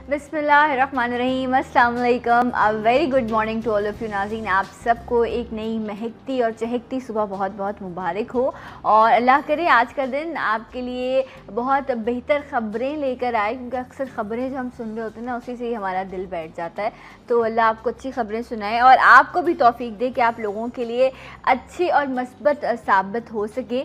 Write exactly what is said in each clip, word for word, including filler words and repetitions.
बिस्मिल्लाहिर्रहमानिर्रहीम, अस्सलाम वालेकुम, a very good morning to all of you नाज़रीन। आप सबको एक नई महकती और चहकती सुबह बहुत बहुत मुबारक हो और अल्लाह करे आज का दिन आपके लिए बहुत बेहतर ख़बरें लेकर आए, क्योंकि अक्सर ख़बरें जो हम सुन रहे होते हैं ना उसी से ही हमारा दिल बैठ जाता है। तो अल्लाह आपको अच्छी ख़बरें सुनाए और आपको भी तौफीक दे कि आप लोगों के लिए अच्छी और मस्बत साबित हो सके।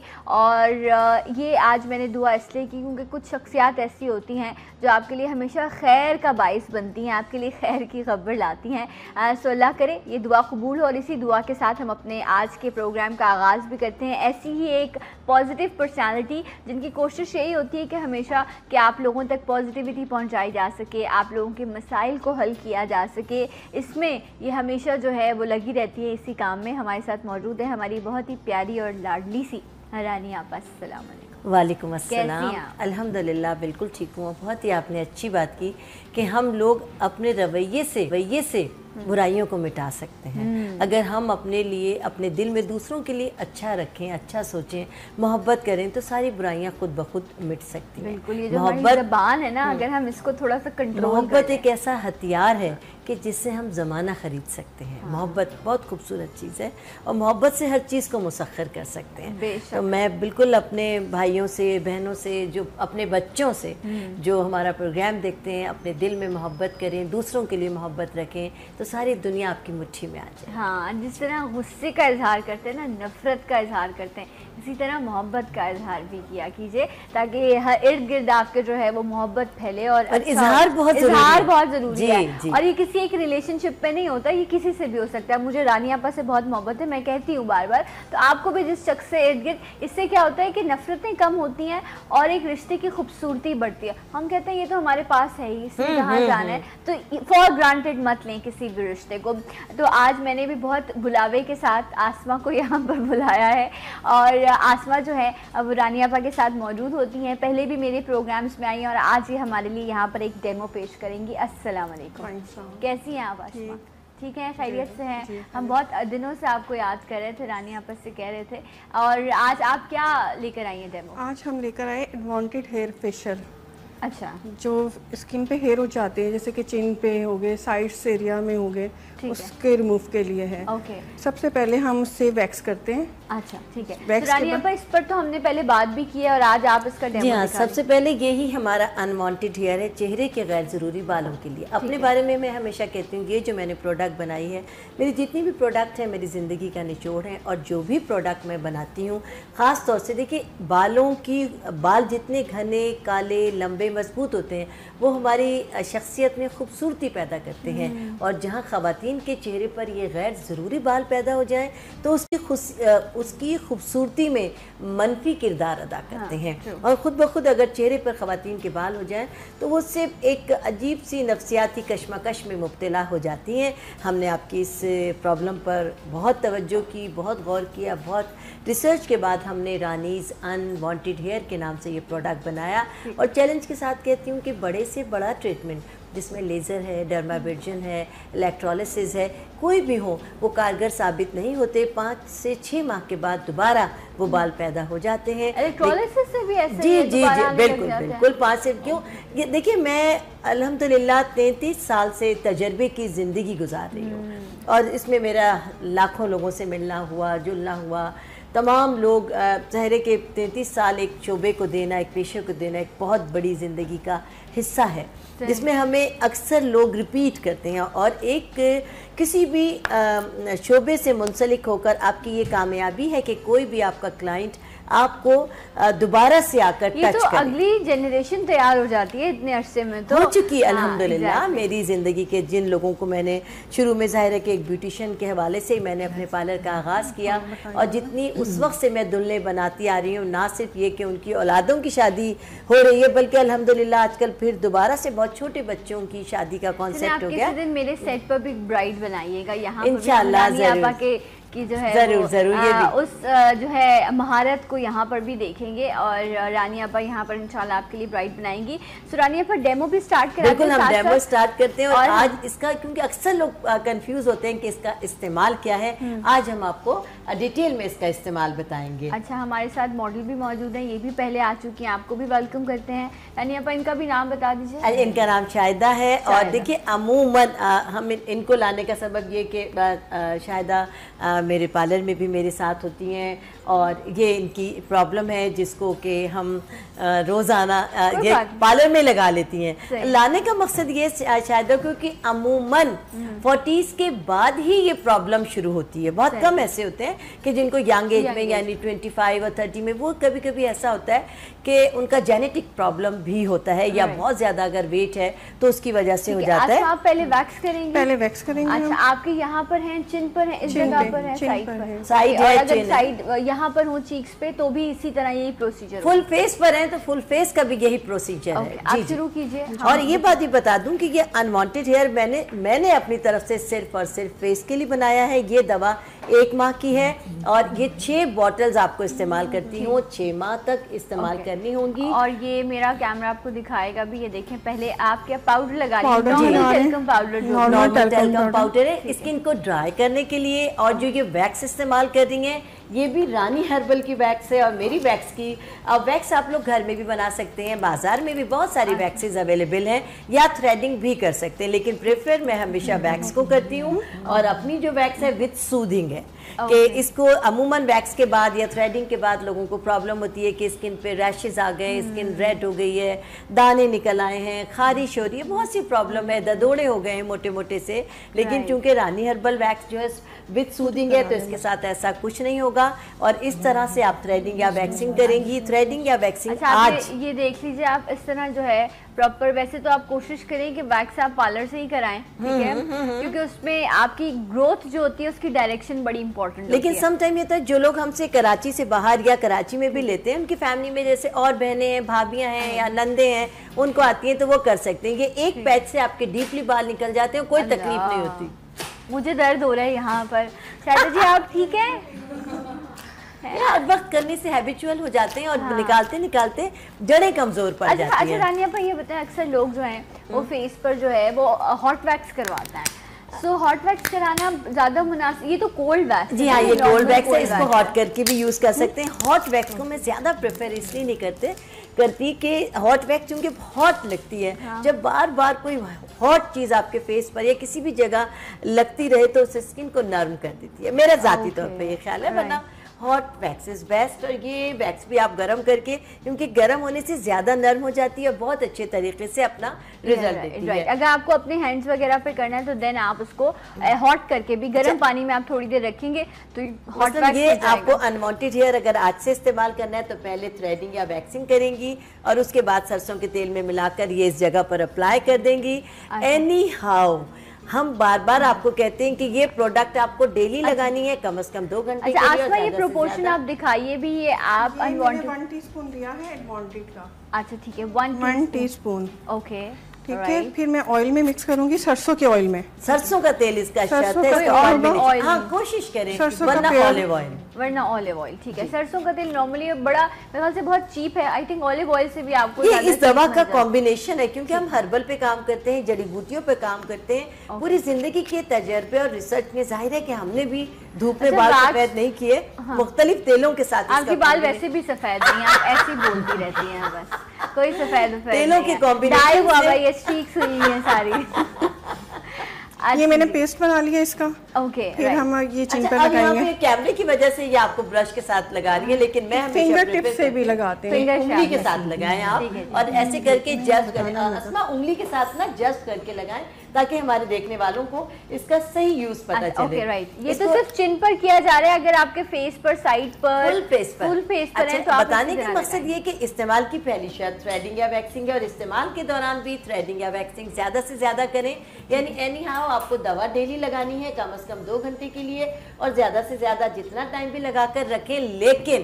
और ये आज मैंने दुआ इसलिए की क्योंकि कुछ शख्सियात ऐसी होती हैं जो आपके लिए हमेशा खैर का बाइस बनती हैं, आपके लिए खैर की खबर लाती हैं। सो अल्लाह करे ये दुआ कबूल हो और इसी दुआ के साथ हम अपने आज के प्रोग्राम का आगाज़ भी करते हैं। ऐसी ही एक पॉजिटिव पर्सनालिटी जिनकी कोशिश यही होती है कि हमेशा कि आप लोगों तक पॉजिटिविटी पहुंचाई जा सके, आप लोगों के मसाइल को हल किया जा सके, इसमें ये हमेशा जो है वो लगी रहती है इसी काम में। हमारे साथ मौजूद है हमारी बहुत ही प्यारी और लाडली सी रानिया आपा। अस्सलाम वालेकुम। वालेकुम अस्सलाम। अल्हम्दुलिल्लाह बिल्कुल ठीक हूँ। बहुत ही आपने अच्छी बात की कि हम लोग अपने रवैये से रवैये से बुराइयों को मिटा सकते हैं। अगर हम अपने लिए अपने दिल में दूसरों के लिए अच्छा रखें, अच्छा सोचें, मोहब्बत करें तो सारी बुराइयां खुद ब खुद मिट सकती हैं। बिल्कुल, ये जो मोहब्बत ज़बान है ना, अगर हम इसको थोड़ा सा कंट्रोल, मोहब्बत एक ऐसा हथियार है कि जिससे हम ज़माना ख़रीद सकते हैं। हाँ। मोहब्बत बहुत खूबसूरत चीज़ है और मोहब्बत से हर चीज़ को मुसख्खर कर सकते हैं। तो मैं बिल्कुल अपने भाइयों से, बहनों से, जो अपने बच्चों से जो हमारा प्रोग्राम देखते हैं, अपने दिल में मोहब्बत करें, दूसरों के लिए मोहब्बत रखें तो सारी दुनिया आपकी मुट्ठी में आ जाए। हाँ, जिस तरह गुस्से का इजहार करते हैं ना, नफ़रत का इजहार करते हैं, इसी तरह मोहब्बत का इजहार भी किया कीजिए ताकि हर इर्द गिर्द आपके जो है वो मोहब्बत फैले। और, और इजहार बहुत इजहार बहुत ज़रूरी है। जी। और ये किसी एक रिलेशनशिप पे नहीं होता, ये किसी से भी हो सकता है। मुझे रानिया आपा से बहुत मोहब्बत है, मैं कहती हूँ बार बार, तो आपको भी जिस शख्स से इर्द गिर्द, इससे क्या होता है कि नफरतें कम होती हैं और एक रिश्ते की खूबसूरती बढ़ती है। हम कहते हैं ये तो हमारे पास है ही, इसमें कहाँ जाना है, तो फॉर ग्रांटेड मत लें किसी भी रिश्ते को। तो आज मैंने भी बहुत बुलावे के साथ आसमा को यहाँ पर बुलाया है और आसमा जो है अब रानिया आपा के साथ मौजूद होती हैं, पहले भी मेरे प्रोग्राम्स में आई हैं और आज ये हमारे लिए यहाँ पर एक डेमो पेश करेंगी। अस्सलाम वालेकुम, कैसी हैं आप आसमा? ठीक है, खैरियत से हैं? हम बहुत दिनों से आपको याद कर रहे थे, रानिया आपस से कह रहे थे। और आज आप क्या लेकर आई हैं डेमो? आज हम लेकर आए एडवांटेड हेयर फेशियल। अच्छा, जो स्किन पे हेयर हो जाते हैं, जैसे कि चिन पे हो गए, साइड्स एरिया में हो गए, उसके रिमूव के लिए है। ओके। सबसे पहले हम उससे वैक्स करते हैं। अच्छा, ठीक है। तो रानिया आपा इस पर तो हमने पहले बात भी की है और आज आप इसका डेमो दिखा। सबसे पहले यही हमारा अनवांटेड हेयर है चेहरे के गैर ज़रूरी बालों के लिए। अपने बारे में मैं हमेशा कहती हूँ ये जो मैंने प्रोडक्ट बनाई है, मेरी जितनी भी प्रोडक्ट है मेरी ज़िंदगी का निचोड़ है। और जो भी प्रोडक्ट मैं बनाती हूँ ख़ास तौर से देखिए, बालों की बाल जितने घने, काले, लंबे, मजबूत होते हैं वो हमारी शख्सियत में खूबसूरती पैदा करते हैं। और जहाँ ख़वातीन के चेहरे पर ये गैर ज़रूरी बाल पैदा हो जाएं तो उसकी खुश उसकी खूबसूरती में मनफी किरदार अदा करते हैं। हाँ, और ख़ुद ब खुद अगर चेहरे पर ख़वातीन के बाल हो जाएं तो वो सिर्फ एक अजीब सी नफ्सियाती कशमकश में मुब्तला हो जाती हैं। हमने आपकी इस प्रॉब्लम पर बहुत तवज्जो की, बहुत गौर किया, बहुत रिसर्च के बाद हमने रानीज़ अनवांटेड हेयर के नाम से ये प्रोडक्ट बनाया। और चैलेंज के साथ कहती हूँ कि बड़े से बड़ा ट्रीटमेंट जिसमें लेज़र है, डर्माब्रेजन है, इलेक्ट्रोलिसिस है, कोई भी हो, वो कारगर साबित नहीं होते। पाँच से छः माह के बाद दोबारा वो बाल पैदा हो जाते हैं। इलेक्ट्रोलिसिस से भी ऐसे? जी जी जी बिल्कुल बिल्कुल। पाँच से क्यों, ये देखिए मैं अल्हम्दुलिल्लाह तैंतीस साल से तजर्बे की ज़िंदगी गुजार रही हूँ और इसमें मेरा लाखों लोगों से मिलना हुआ, जुलना हुआ। तमाम लोग चेहरे के तैंतीस साल एक शोबे को देना, एक पेशे को देना एक बहुत बड़ी ज़िंदगी का हिस्सा है जिसमें हमें अक्सर लोग रिपीट करते हैं। और एक किसी भी शोबे से मुंसलिक होकर आपकी ये कामयाबी है कि कोई भी आपका क्लाइंट आपको दोबारा से आकर टच तो करे। अगली जनरेशन तैयार हो जाती है इतने अरसे में तो हो चुकी है। अल्हम्दुलिल्लाह मेरी ज़िंदगी के जिन लोगों को मैंने शुरू में ज़ाहिर है कि एक ब्यूटिशियन के हवाले से ही मैंने अपने पार्लर का आगाज़ किया और जितनी उस वक्त से मैं दुल्हनें बनाती आ रही हूँ, ना सिर्फ ये कि उनकी औलादों की शादी हो रही है बल्कि अल्हम्दुलिल्लाह आजकल फिर दोबारा से बहुत छोटे बच्चों की शादी का कॉन्सेप्ट हो गया। मेरे सेट पर भी ब्राइड बनाइएगा यहाँ इंशाअल्लाह के की जो है जरूर जरूर ये भी उस आ, जो है महारत को यहाँ पर भी देखेंगे और रानी आपा यहाँ पर इंशाल्लाह आपके लिए ब्राइड बनाएंगी। सो रानी आपा डेमो भी स्टार्ट कराते हैं। बिल्कुल, हम डेमो स्टार्ट करते हैं और, और आज इसका, क्योंकि अक्सर लोग कंफ्यूज होते हैं कि इसका इस्तेमाल क्या है, आज हम आपको डिटेल में इसका इस्तेमाल बताएंगे। अच्छा, हमारे साथ मॉडल भी मौजूद हैं, ये भी पहले आ चुकी हैं, आपको भी वेलकम करते हैं। रानी आपा इनका भी नाम बता दीजिए। इनका नाम शाहिदा है और देखिए अमूमन हम इनको लाने का सबब ये कि शाहिदा मेरे पार्लर में भी मेरे साथ होती हैं और ये इनकी प्रॉब्लम है जिसको कि हम रोज़ाना ये पार्लर में लगा लेती हैं। लाने का मकसद ये शायद क्योंकि अमूमन फोर्टीज़ के बाद ही ये प्रॉब्लम शुरू होती है। बहुत कम ऐसे होते हैं कि जिनको यंग एज में यानी ट्वेंटी फाइव और थर्टी में, वो कभी कभी ऐसा होता है कि उनका जेनेटिक प्रॉब्लम भी होता है या बहुत ज़्यादा अगर वेट है तो उसकी वजह से हो जाता है। आप पहले वैक्स करेंगे? पहले वैक्स करेंगे। अच्छा, आपके यहाँ पर है, चिन पर है, इस जगह पर है, साइड पर, साइड है, अगर साइड यहाँ पर हो चीक्स पे तो भी इसी तरह यही प्रोसीजर। फुल फेस पर है तो फुल फेस का भी यही प्रोसीजर है। आप शुरू कीजिए। और ये बात ही बता दूं कि ये अनवांटेड हेयर मैंने मैंने अपनी तरफ से सिर्फ और सिर्फ फेस के लिए बनाया है। ये दवा एक माह की है और ये छह बॉटल्स आपको इस्तेमाल करती हूँ, छह माह तक इस्तेमाल okay. करनी होंगी। और ये मेरा कैमरा आपको दिखाएगा भी, ये देखें पहले आप क्या पाउडर लगा रही पाउडर नॉर्मल टेल्कम पाउडर है स्किन को ड्राई करने के लिए। और जो ये वैक्स इस्तेमाल कर रही हैं ये भी रानी हर्बल की वैक्स है और मेरी वैक्स की अब वैक्स आप लोग घर में भी बना सकते हैं, बाजार में भी बहुत सारी वैक्सेस अवेलेबल हैं, या थ्रेडिंग भी कर सकते हैं, लेकिन प्रेफर मैं हमेशा वैक्स को करती हूँ। और अपनी जो वैक्स है विद सूदिंग है कि इसको अमूमन वैक्स के बाद या थ्रेडिंग के बाद लोगों को प्रॉब्लम होती है कि स्किन पे रैशेज आ गए, स्किन रेड हो गई है, दाने निकल आए हैं, खारिश हो रही है, बहुत सी प्रॉब्लम है, ददोड़े हो गए हैं मोटे मोटे से। लेकिन चूंकि रानी हर्बल वैक्स जो है विद सूदिंग है तो इसके साथ ऐसा कुछ नहीं होगा। और इस तरह से आप थ्रेडिंग या वैक्सिंग करेंगी। थ्रेडिंग या वैक्सिंग अच्छा, आज ये देख लीजिए आप इस तरह जो है प्रॉपर। वैसे तो आप कोशिश करें कि वैक्स आप पार्लर से ही कराएं, ठीक है, क्योंकि उसमें आपकी ग्रोथ जो होती है उसकी डायरेक्शन बड़ी इंपॉर्टेंट होती है। लेकिन सम टाइम ये तो जो लोग हमसे कराची से बाहर या कराची में भी लेते हैं, उनकी फैमिली में जैसे और बहनें हैं, भाभियां हैं या नंदे हैं, उनको आती हैं तो वो कर सकते हैं। ये एक पैच से आपके डीपली बाल निकल जाते हैं, कोई तकलीफ नहीं होती। मुझे दर्द हो रहा है यहाँ पर। शायद जी आप ठीक है? यार वक्त करने से हैबिचुअल हो जाते हैं और हाँ। निकालते निकालते जड़ें कमजोर पड़ अच्छा, जाती हैं। अच्छा रानी आप ये बताएं, अक्सर लोग जो हैं वो फेस पर जो है वो हॉट वैक्स करवाते हैं। सो हॉट वैक्स कराना ज्यादा मुनासिब? ये तो कोल्ड वैक्स। जी हाँ, ये कोल्ड वैक्स है, इसको हॉट करके भी यूज कर सकते हैं। हॉट वैक्स को मैं ज्यादा प्रेफर इसलिए नहीं करते करती कि हॉट वैक्स चूंकि हॉट लगती है, हाँ। जब बार बार कोई हॉट चीज आपके फेस पर या किसी भी जगह लगती रहे तो उस स्किन को नर्म कर देती है। मेरा जाती तौर पे ये ख्याल है, वरना हॉट वैक्स इज बेस्ट। और ये वैक्स भी आप गर्म करके, क्योंकि गर्म होने से ज्यादा नर्म हो जाती है और बहुत अच्छे तरीके से अपना रिजल्ट देती है। अगर आपको अपने हैंड्स वगैरह पे करना है तो देन आप उसको हॉट करके भी गर्म पानी में आप थोड़ी देर रखेंगे तो हॉट वैक्स ये आपको अनवांटेड हेयर अगर आज से इस्तेमाल करना है तो पहले थ्रेडिंग या वैक्सिंग करेंगी और उसके बाद सरसों के तेल में मिलाकर ये इस जगह पर अप्लाई कर देंगी। एनी हाउ हम बार बार आपको कहते हैं कि ये प्रोडक्ट आपको डेली अच्छा, लगानी है, कम से कम दो घंटे अच्छा, के लिए। अच्छा, ये प्रोपोर्शन आप दिखाइए भी, ये आप अनवांटेड वन टीस्पून दिया है एडवांटेड का। अच्छा ठीक है, वन वन टीस्पून। ओके ठीक है, फिर मैं ऑयल में मिक्स करूंगी, सरसों के ऑयल में। सरसों का तेल इसका शर्त है, ऑयल हाँ कोशिश करें वरना ऑलिव ऑयल, वरना ऑलिव ऑयल। ठीक है, सरसों का तेल नॉर्मली बड़ा मेरे ख्याल से बहुत चीप है। आई थिंक ऑलिव ऑयल से भी आपको ये इस दवा का कॉम्बिनेशन है, क्योंकि हम हर्बल पे काम करते हैं, जड़ी बूटियों पे काम करते हैं। पूरी जिंदगी के तजर्बे और रिसर्च में जाहिर है कि हमने भी धूप में बाल सफेद नहीं किए, मुख्तलिफ तेलों के साथ। आपके बाल वैसे भी सफेद नहीं है, आप ऐसी बोलती रहती हैं बस, कोई सफेद तेलों के कॉम्बिनेशन हुआ भाई, ये स्ट्रीक्स हुई हैं सारी। ये मैंने पेस्ट बना लिया इसका। ओके, फिर हम ये चिन अच्छा, पर लगाएंगे। यहाँ पे कैमरे की वजह से ये आपको ब्रश के साथ लगा रही है, लेकिन मैं हमेशा फिंगर टिप से भी लगाते हैं, उंगली के साथ लगाएं आप, और ऐसे करके जस्ट असमा उंगली के साथ ना जस्ट करके लगाएं ताकि हमारे देखने वालों को इसका सही यूज पता चले। ओके राइट, ये तो सिर्फ चिन पर किया जा रहा है। अगर आपके फेस पर, साइड पर, फुल फेस पर, फुल फेस पर है तो आप बताने का मकसद ये कि इस्तेमाल की पहली शर्त थ्रेडिंग या वैक्सिंग है, और इस्तेमाल के दौरान भी थ्रेडिंग या वैक्सिंग ज्यादा से ज्यादा करें। यानी एनी हाउ आपको दवा डेली लगानी है, कम से कम दो घंटे के लिए, और ज्यादा से ज्यादा जितना टाइम भी लगा कर रखें, लेकिन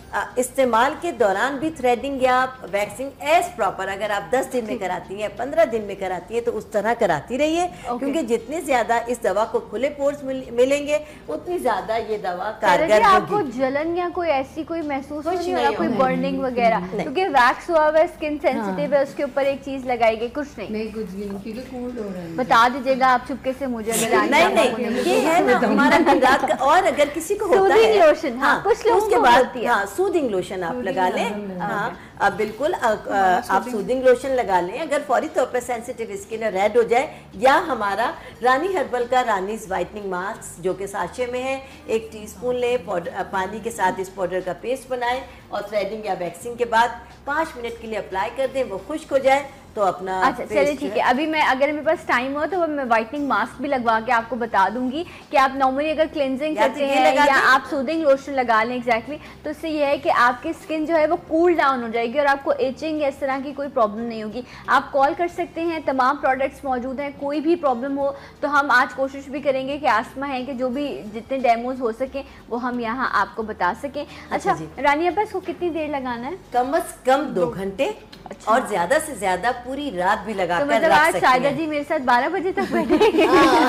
इस्तेमाल के दौरान भी थ्रेडिंग या वैक्सिंग एज प्रॉपर अगर आप दस दिन में कराती हैं, पंद्रह दिन में कराती हैं, तो उस तरह कराती रहिए। okay. क्योंकि जितने ज्यादा इस दवा को खुले पोर्स मिलेंगे उतनी ज्यादा ये दवा कारगर होगी। आपको जलन या कोई ऐसी कोई महसूस नहीं हो रहा, कोई बर्निंग वगैरह? क्योंकि वैक्स हुआ हुआ स्किन सेंसिटिव है, उसके ऊपर एक चीज लगाई गई, कुछ नहीं नहीं कुछ नहीं क्योंकि कोल्ड हो रहा है। बता दीजिएगा आप चुपके से मुझे। नहीं नहीं ये है ना हमारा रात का। और अगर किसी को होता है लोशन, हाँ, कुछ लोगों उसके बाद हाँ सूदिंग लोशन आप लगा लें। हाँ आप बिल्कुल आप सूदिंग लोशन लगा लें। अगर फौरी तौर पर सेंसिटिव स्किन रेड हो जाए, या हमारा रानी हर्बल का रानीज वाइटनिंग मास्क जो कि साशे में है, एक टीस्पून लें, पानी के साथ इस पाउडर का पेस्ट बनाएं और थ्रेडिंग या वैक्सिंग के बाद पाँच मिनट के लिए अप्लाई कर दें, वो खुश्क हो जाए तो अपना। अच्छा चलिए ठीक है, अभी मैं अगर मेरे पास टाइम हो तो मैं वाइटनिंग मास्क भी लगवा के आपको बता दूंगी कि आप नॉर्मली अगर क्लेंजिंग करते हैं या आप सूदिंग लोशन लगा लें एग्जैक्टली, तो इससे ये है कि आपकी स्किन जो है वो कूल डाउन हो जाएगी और आपको एचिंग इस तरह की कोई प्रॉब्लम नहीं होगी। आप कॉल कर सकते हैं, तमाम प्रोडक्ट्स मौजूद हैं। कोई भी प्रॉब्लम हो तो हम आज कोशिश भी करेंगे कि आसमा है कि जो भी जितने डेमोज हो सके वो हम यहाँ आपको बता सकें। अच्छा, अच्छा रानी आपा इसको कितनी देर लगाना है? कम अज कम दो घंटे। अच्छा। और ज्यादा से ज्यादा पूरी रात भी लगा तो कर मतलब रख आज सकती शायदा जी मेरे साथ बारह बजे तक बैठेंगे।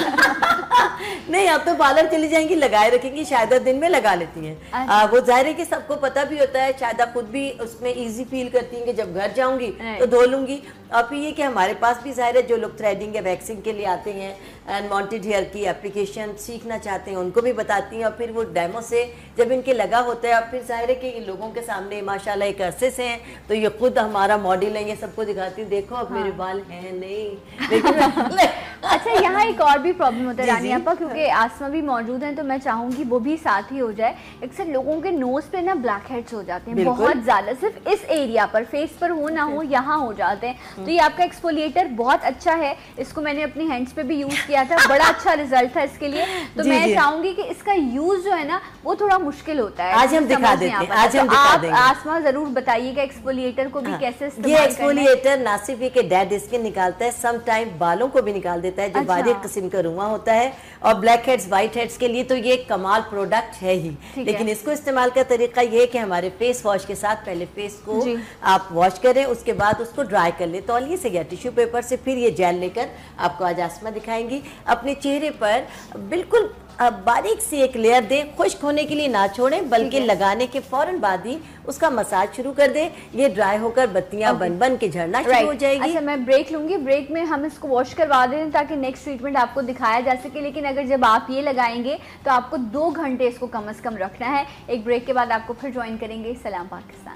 नहीं आप तो पार्लर चली जाएंगी, लगाए रखेंगी, शायदा दिन में लगा लेती हैं। अच्छा। वो जाहिर है कि सबको पता भी होता है, शायदा खुद भी उसमें इजी फील करती हैं कि जब घर जाऊंगी तो धो लूंगी। और फिर ये कि हमारे पास भी जाहिर है जो लोग थ्रेडिंग या वैक्सिंग के लिए आते हैं, अनवांटेड हेयर की एप्लीकेशन सीखना चाहते हैं, उनको भी बताती हैं। और फिर वो डेमो से जब इनके लगा होता है, और फिर जाहिर है कि इन लोगों के सामने माशाल्लाह एक अरसे से हैं, तो ये खुद हमारा मॉडल है, ये सबको दिखाती हूँ, देखो अब हाँ। मेरे बाल हैं नहीं लेकिन अच्छा यहाँ एक और भी प्रॉब्लम होता है रानी आपा, क्योंकि आसमा भी मौजूद हैं, तो मैं चाहूंगी वो भी साथ ही हो जाए। अक्सर लोगों के नोज पे ना ब्लैक हेड्स हो जाते हैं बहुत ज्यादा, सिर्फ इस एरिया पर, फेस पर हो ना हो यहाँ हो जाते हैं। तो ये आपका एक्सफोलिएटर बहुत अच्छा है, इसको मैंने अपनी हैंड्स पे भी यूज किया था, बड़ा अच्छा रिजल्ट था इसके लिए। तो मैं चाहूंगी कि इसका यूज जो है ना वो थोड़ा मुश्किल होता है। आज हम दिखा देते हैं, आज हम दिखा देंगे। आसमा जरूर बताइएगा एक्सफोलिएटर को भी कैसे इस्तेमाल ये एक्सफोलिएटर ना सिर्फ ये डेड स्किन निकालता है, सम टाइम बालों को भी निकाल देता है जो अच्छा। बारीक किस्म का रुआ होता है। और ब्लैक हेड्स, व्हाइट हेड्स के लिए तो ये कमाल प्रोडक्ट है ही। लेकिन है। इसको इस्तेमाल का तरीका ये है कि हमारे फेस वॉश के साथ पहले फेस को आप वॉश करें, उसके बाद उसको ड्राई कर ले तौलिए से या टिश्यू पेपर से, फिर ये जेल लेकर आपको आज आसमा दिखाएंगी। अपने चेहरे पर बिल्कुल बारीक सी एक लेयर दें, खुश्क होने के लिए ना छोड़ें, बल्कि लगाने के फौरन बाद ही उसका मसाज शुरू कर दें। ये ड्राई होकर बत्तियां बन बन के झड़ना शुरू हो जाएगी। अच्छा मैं ब्रेक लूंगी, ब्रेक में हम इसको वॉश करवा दें ताकि नेक्स्ट ट्रीटमेंट आपको दिखाया जा सके। लेकिन अगर जब आप ये लगाएंगे तो आपको दो घंटे इसको कम अज कम रखना है। एक ब्रेक के बाद आपको फिर ज्वाइन करेंगे सलाम पाकिस्तान।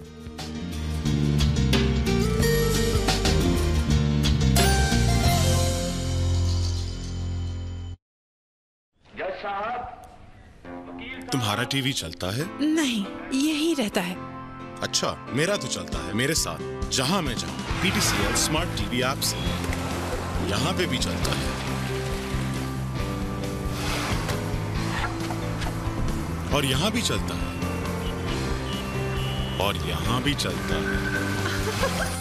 तुम्हारा टीवी चलता है? नहीं, यही रहता है। अच्छा, मेरा तो चलता है मेरे साथ जहां मैं जाऊं। पीटीसीएल स्मार्ट टीवी ऐप से यहां पे भी चलता है और यहां भी चलता है और यहां भी चलता है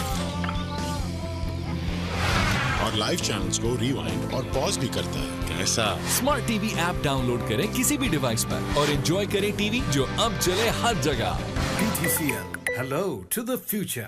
और लाइव चैनल्स को रिवाइंड और पॉज भी करता है। कैसा? स्मार्ट टीवी ऐप डाउनलोड करें किसी भी डिवाइस पर और एंजॉय करें टीवी जो अब चले हर जगह। PTCL, hello to the future.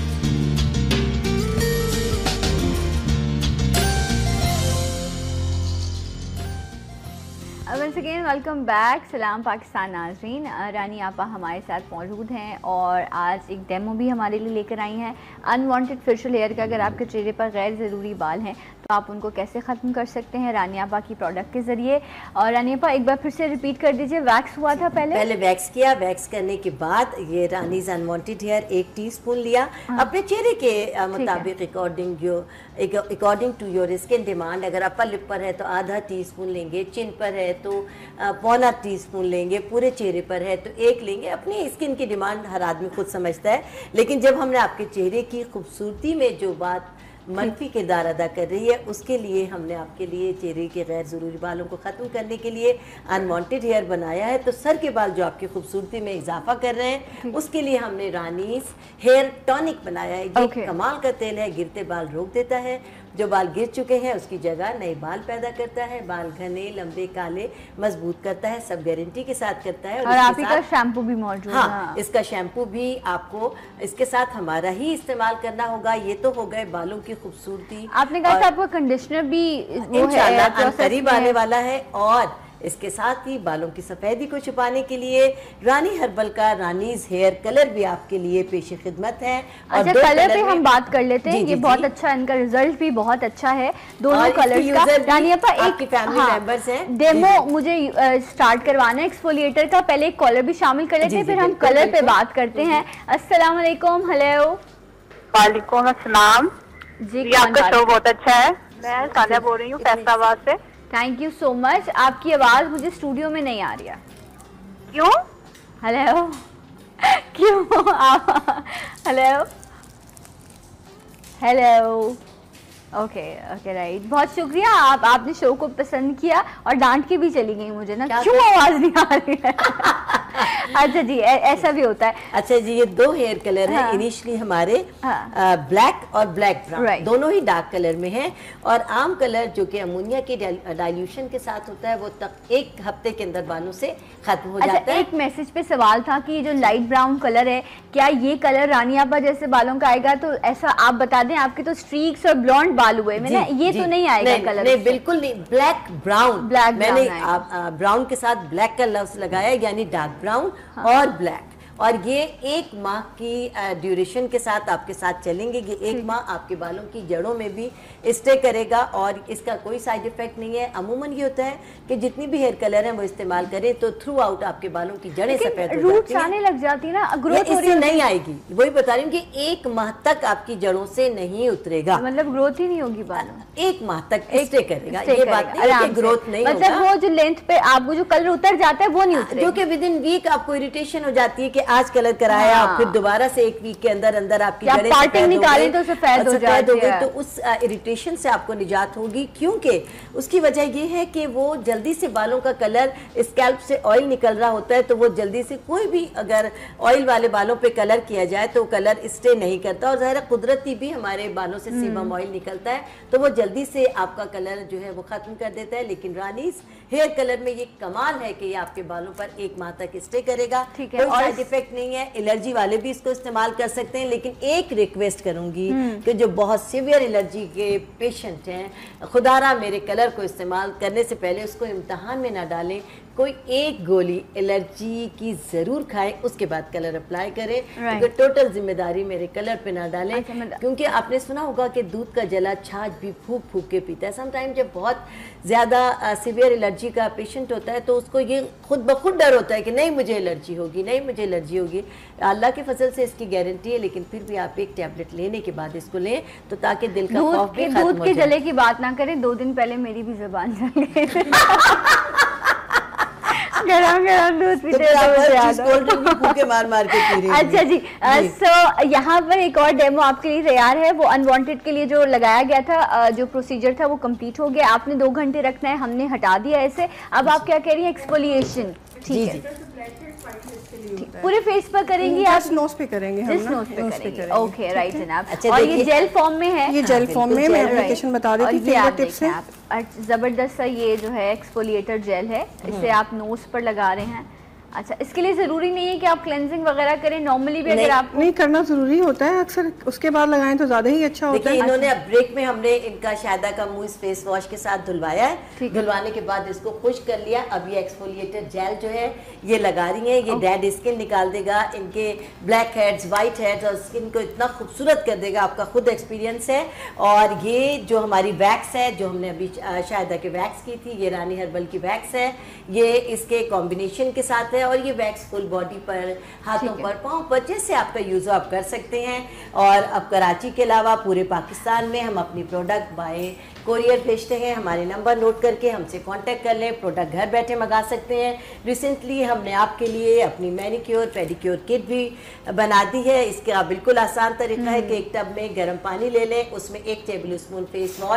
Once again welcome back, सलाम पाकिस्तान नाज़रीन। रानी आपा हमारे साथ मौजूद हैं और आज एक डेमो भी हमारे लिए लेकर आई हैं अनवांटेड फेशियल हेयर का। अगर आपके चेहरे पर गैर ज़रूरी बाल हैं तो आप उनको कैसे ख़त्म कर सकते हैं रानी आपा की प्रोडक्ट के ज़रिए। और रानी आपा एक बार फिर से रिपीट कर दीजिए, वैक्स हुआ था पहले? पहले वैक्स किया, वैक्स करने के बाद ये रानीज अनवांटेड हेयर एक टीस्पून लिया। हाँ। अपने चेहरे के मुताबिक अकॉर्डिंग जो according to your skin demand, अगर अपर लिप पर है तो आधा टी स्पून लेंगे, चिन पर है तो पौना टी स्पून लेंगे, पूरे चेहरे पर है तो एक लेंगे। अपनी स्किन की डिमांड हर आदमी खुद समझता है, लेकिन जब हमने आपके चेहरे की खूबसूरती में जो बात मनफी किरदार अदा कर रही है, उसके लिए हमने आपके लिए चेहरे के गैर ज़रूरी बालों को ख़त्म करने के लिए अनवांटेड हेयर बनाया है। तो सर के बाल जो आपकी खूबसूरती में इजाफा कर रहे हैं, उसके लिए हमने रानीज हेयर टॉनिक बनाया है। ये okay. कमाल का तेल है, गिरते बाल रोक देता है, जो बाल गिर चुके हैं उसकी जगह नए बाल पैदा करता है, बाल घने लंबे काले मजबूत करता है, सब गारंटी के साथ करता है। और, और आप ही का शैम्पू भी मौजूद है। हाँ, इसका शैम्पू भी आपको इसके साथ हमारा ही इस्तेमाल करना होगा। ये तो हो गए बालों की खूबसूरती। आपने कहा था आपका कंडीशनर भी वो है करीब आने वाला है, और इसके साथ ही बालों की सफेदी को छुपाने के लिए रानी हर्बल का रानीज हेयर कलर भी आपके लिए पेश खिदमत है। और अच्छा, कलर पे हम बात कर लेते हैं। ये बहुत अच्छा, इनका रिजल्ट भी बहुत अच्छा है दोनों कलर्स का। रानी आपा एक फैमिली मेंबर्स हैं। डेमो मुझे स्टार्ट करवाना है एक्सफोलिएटर का, पहले एक कॉलर भी शामिल कर लेते हैं, फिर हम कलर पे बात करते हैं। अस्सलाम वालेकुम। हेलो। वालेकुम अस्सलाम जी, आपका शो बहुत अच्छा है। मैं सानिया बोल रही हूँ फैसलाबाद से। Thank you so much. आपकी आवाज़ मुझे स्टूडियो में नहीं आ रही है। क्यों? हेलो। क्यों? Hello hello. Okay okay right, बहुत शुक्रिया। आप आपने शो को पसंद किया और डांट के भी चली गई मुझे ना, क्यों आवाज़ नहीं आ रही है। अच्छा जी, ऐसा भी होता है। अच्छा जी, ये दो हेयर कलर हैं। इनिशियली हमारे ब्लैक और ब्लैक ब्राउन दोनों ही डार्क कलर में हैं, और आम कलर जो कि अमोनिया के डाइल्यूशन के साथ होता है वो तक एक हफ्ते के अंदर बालों से खत्म हो अच्छा, जाता है। एक मैसेज पे सवाल था कि ये जो लाइट ब्राउन कलर है, क्या ये कलर रानी आपा जैसे बालों का आएगा? तो ऐसा आप बता दें, आपके तो स्ट्रीक्स और ब्लॉन्ड बाल हुए में ना, ये तो नहीं आएगा नहीं, कलर? नहीं, बिल्कुल नहीं। ब्लैक ब्राउन, ब्लैक मैंने ब्राउन के साथ ब्लैक का लफ्ज लगाया, यानी डार्क ब्राउन और ब्लैक। और ये एक माह की ड्यूरेशन के साथ आपके साथ चलेंगे। ये एक माह आपके बालों की जड़ों में भी स्टे करेगा और इसका कोई साइड इफेक्ट नहीं है। अमूमन ये होता है कि जितनी भी हेयर कलर हैं वो इस्तेमाल करें तो थ्रू आउट आपके बालों की जड़ें सफेद हो रूट्स आने लग जाती है ना, ग्रोथ हो रही है, नहीं आएगी। वही बता रही हूँ कि एक माह तक आपकी जड़ों से नहीं उतरेगा, मतलब ग्रोथ ही नहीं होगी बालों, एक माह तक स्टे करेगा। ये बात नहीं है कि ग्रोथ नहीं होगा, मतलब वो जो लेंथ पे आपको जो कलर उतर जाता है वो नहीं उतरेगा, जो कि विद इन वीक आपको इरिटेशन हो जाती है कि आज कलर कराया, हाँ। फिर दोबारा से एक वीक के अंदर अंदर आपकी जड़ें पार्टिंग निकालें तो सफेद हो जाती है, तो उस इरिटेशन से आपको निजात होगी। क्योंकि उसकी वजह ये है कि वो जल्दी से बालों का कलर, स्कैल्प से ऑयल निकल रहा होता है, तो वो जल्दी से कोई भी अगर ऑयल वाले बालों पे कलर किया जाए तो कलर स्टे नहीं करता। और ज़ाहिर कुदरती भी हमारे बालों से सीबम ऑयल निकलता है तो वो जल्दी से आपका कलर जो है वो खत्म कर देता है। लेकिन रानीज हेयर कलर में ये कमाल है कि ये आपके बालों पर एक माह तक स्टे करेगा, ठीक है, कोई साइड इफेक्ट नहीं है। एलर्जी वाले भी इसको इस्तेमाल कर सकते हैं, लेकिन एक रिक्वेस्ट करूंगी कि जो बहुत सीवियर एलर्जी के पेशेंट हैं, खुदारा मेरे कलर को इस्तेमाल करने से पहले उसको इम्तहान में ना डालें। कोई एक गोली एलर्जी की जरूर खाएं, उसके बाद कलर अप्लाई करें, क्योंकि टोटल जिम्मेदारी मेरे कलर पे ना डालें। अच्छा, क्योंकि आपने सुना होगा कि दूध का जला छाछ भी फूक फूक के पीता है। समटाइम जब बहुत ज़्यादा सीवियर एलर्जी का पेशेंट होता है तो उसको ये खुद ब खुद डर होता है कि नहीं मुझे एलर्जी होगी, नहीं मुझे एलर्जी होगी। अल्लाह के फजल से इसकी गारंटी है, लेकिन फिर भी आप एक टैबलेट लेने के बाद इसको लें तो ताकि दिल का खौफ भी खत्म हो जाए। दूध के जले की बात ना करें, दो दिन पहले मेरी भी जुबान जल गई। गरम गरम दूध पीते भूखे मार मार के पी रही। अच्छा जी, सो यहाँ पर एक और डेमो आपके लिए तैयार है। वो अनवांटेड के लिए जो लगाया गया था, जो प्रोसीजर था वो कंप्लीट हो गया। आपने दो घंटे रखना है, हमने हटा दिया ऐसे। अब आप क्या कह रही हैं? एक्सफोलिएशन, ठीक है, पूरे फेस पर करेंगी आप? नोज पे करेंगे हम ना, नोज पे करेंगे। ओके राइट जनाब। अच्छा, और ये जेल फॉर्म में है, ये जेल फॉर्म में मैं एप्लीकेशन बता देती हूं, फिंगर टिप्स है। जबरदस्त सा ये जो है एक्सफोलिएटर जेल है, इसे आप नोज पर लगा रहे हैं। अच्छा, इसके लिए जरूरी नहीं है कि आप क्लेंजिंग वगैरह करें, नॉर्मली भी अगर आप नहीं करना जरूरी होता है, अक्सर उसके बाद लगाएं तो ज्यादा ही अच्छा होता है। इन्होंने अब ब्रेक में हमने इनका शायदा का मुंह फेस वॉश के साथ धुलवाया है, धुलवाने के बाद इसको खुश कर लिया। अब ये एक्सफोलिएटर जेल जो है ये लगा रही है, ये डेड स्किन निकाल देगा, इनके ब्लैक हेड्स, व्हाइट हेड्स और स्किन को इतना खूबसूरत कर देगा, आपका खुद एक्सपीरियंस है। और ये जो हमारी वैक्स है, जो हमने अभी शायदा के वैक्स की थी, ये रानी हर्बल की वैक्स है, ये इसके कॉम्बिनेशन के साथ है। और ये वैक्स फुल बॉडी पर, हाथों पर, पाँव पर, जैसे आपका यूज आप कर सकते हैं। और अब कराची के अलावा पूरे पाकिस्तान में हम अपनी प्रोडक्ट बाय कोरियर भेजते हैं। हमारे नंबर नोट करके हमसे कांटेक्ट कर लें, प्रोडक्ट घर बैठे मंगा सकते हैं। रिसेंटली हमने आपके लिए अपनी मैनिक्योर पेडिक्योर किट भी बना दी है। इसका बिल्कुल आसान तरीका है कि एक टब में गर्म पानी ले लें, उसमें एक टेबल स्पून फेस वॉश,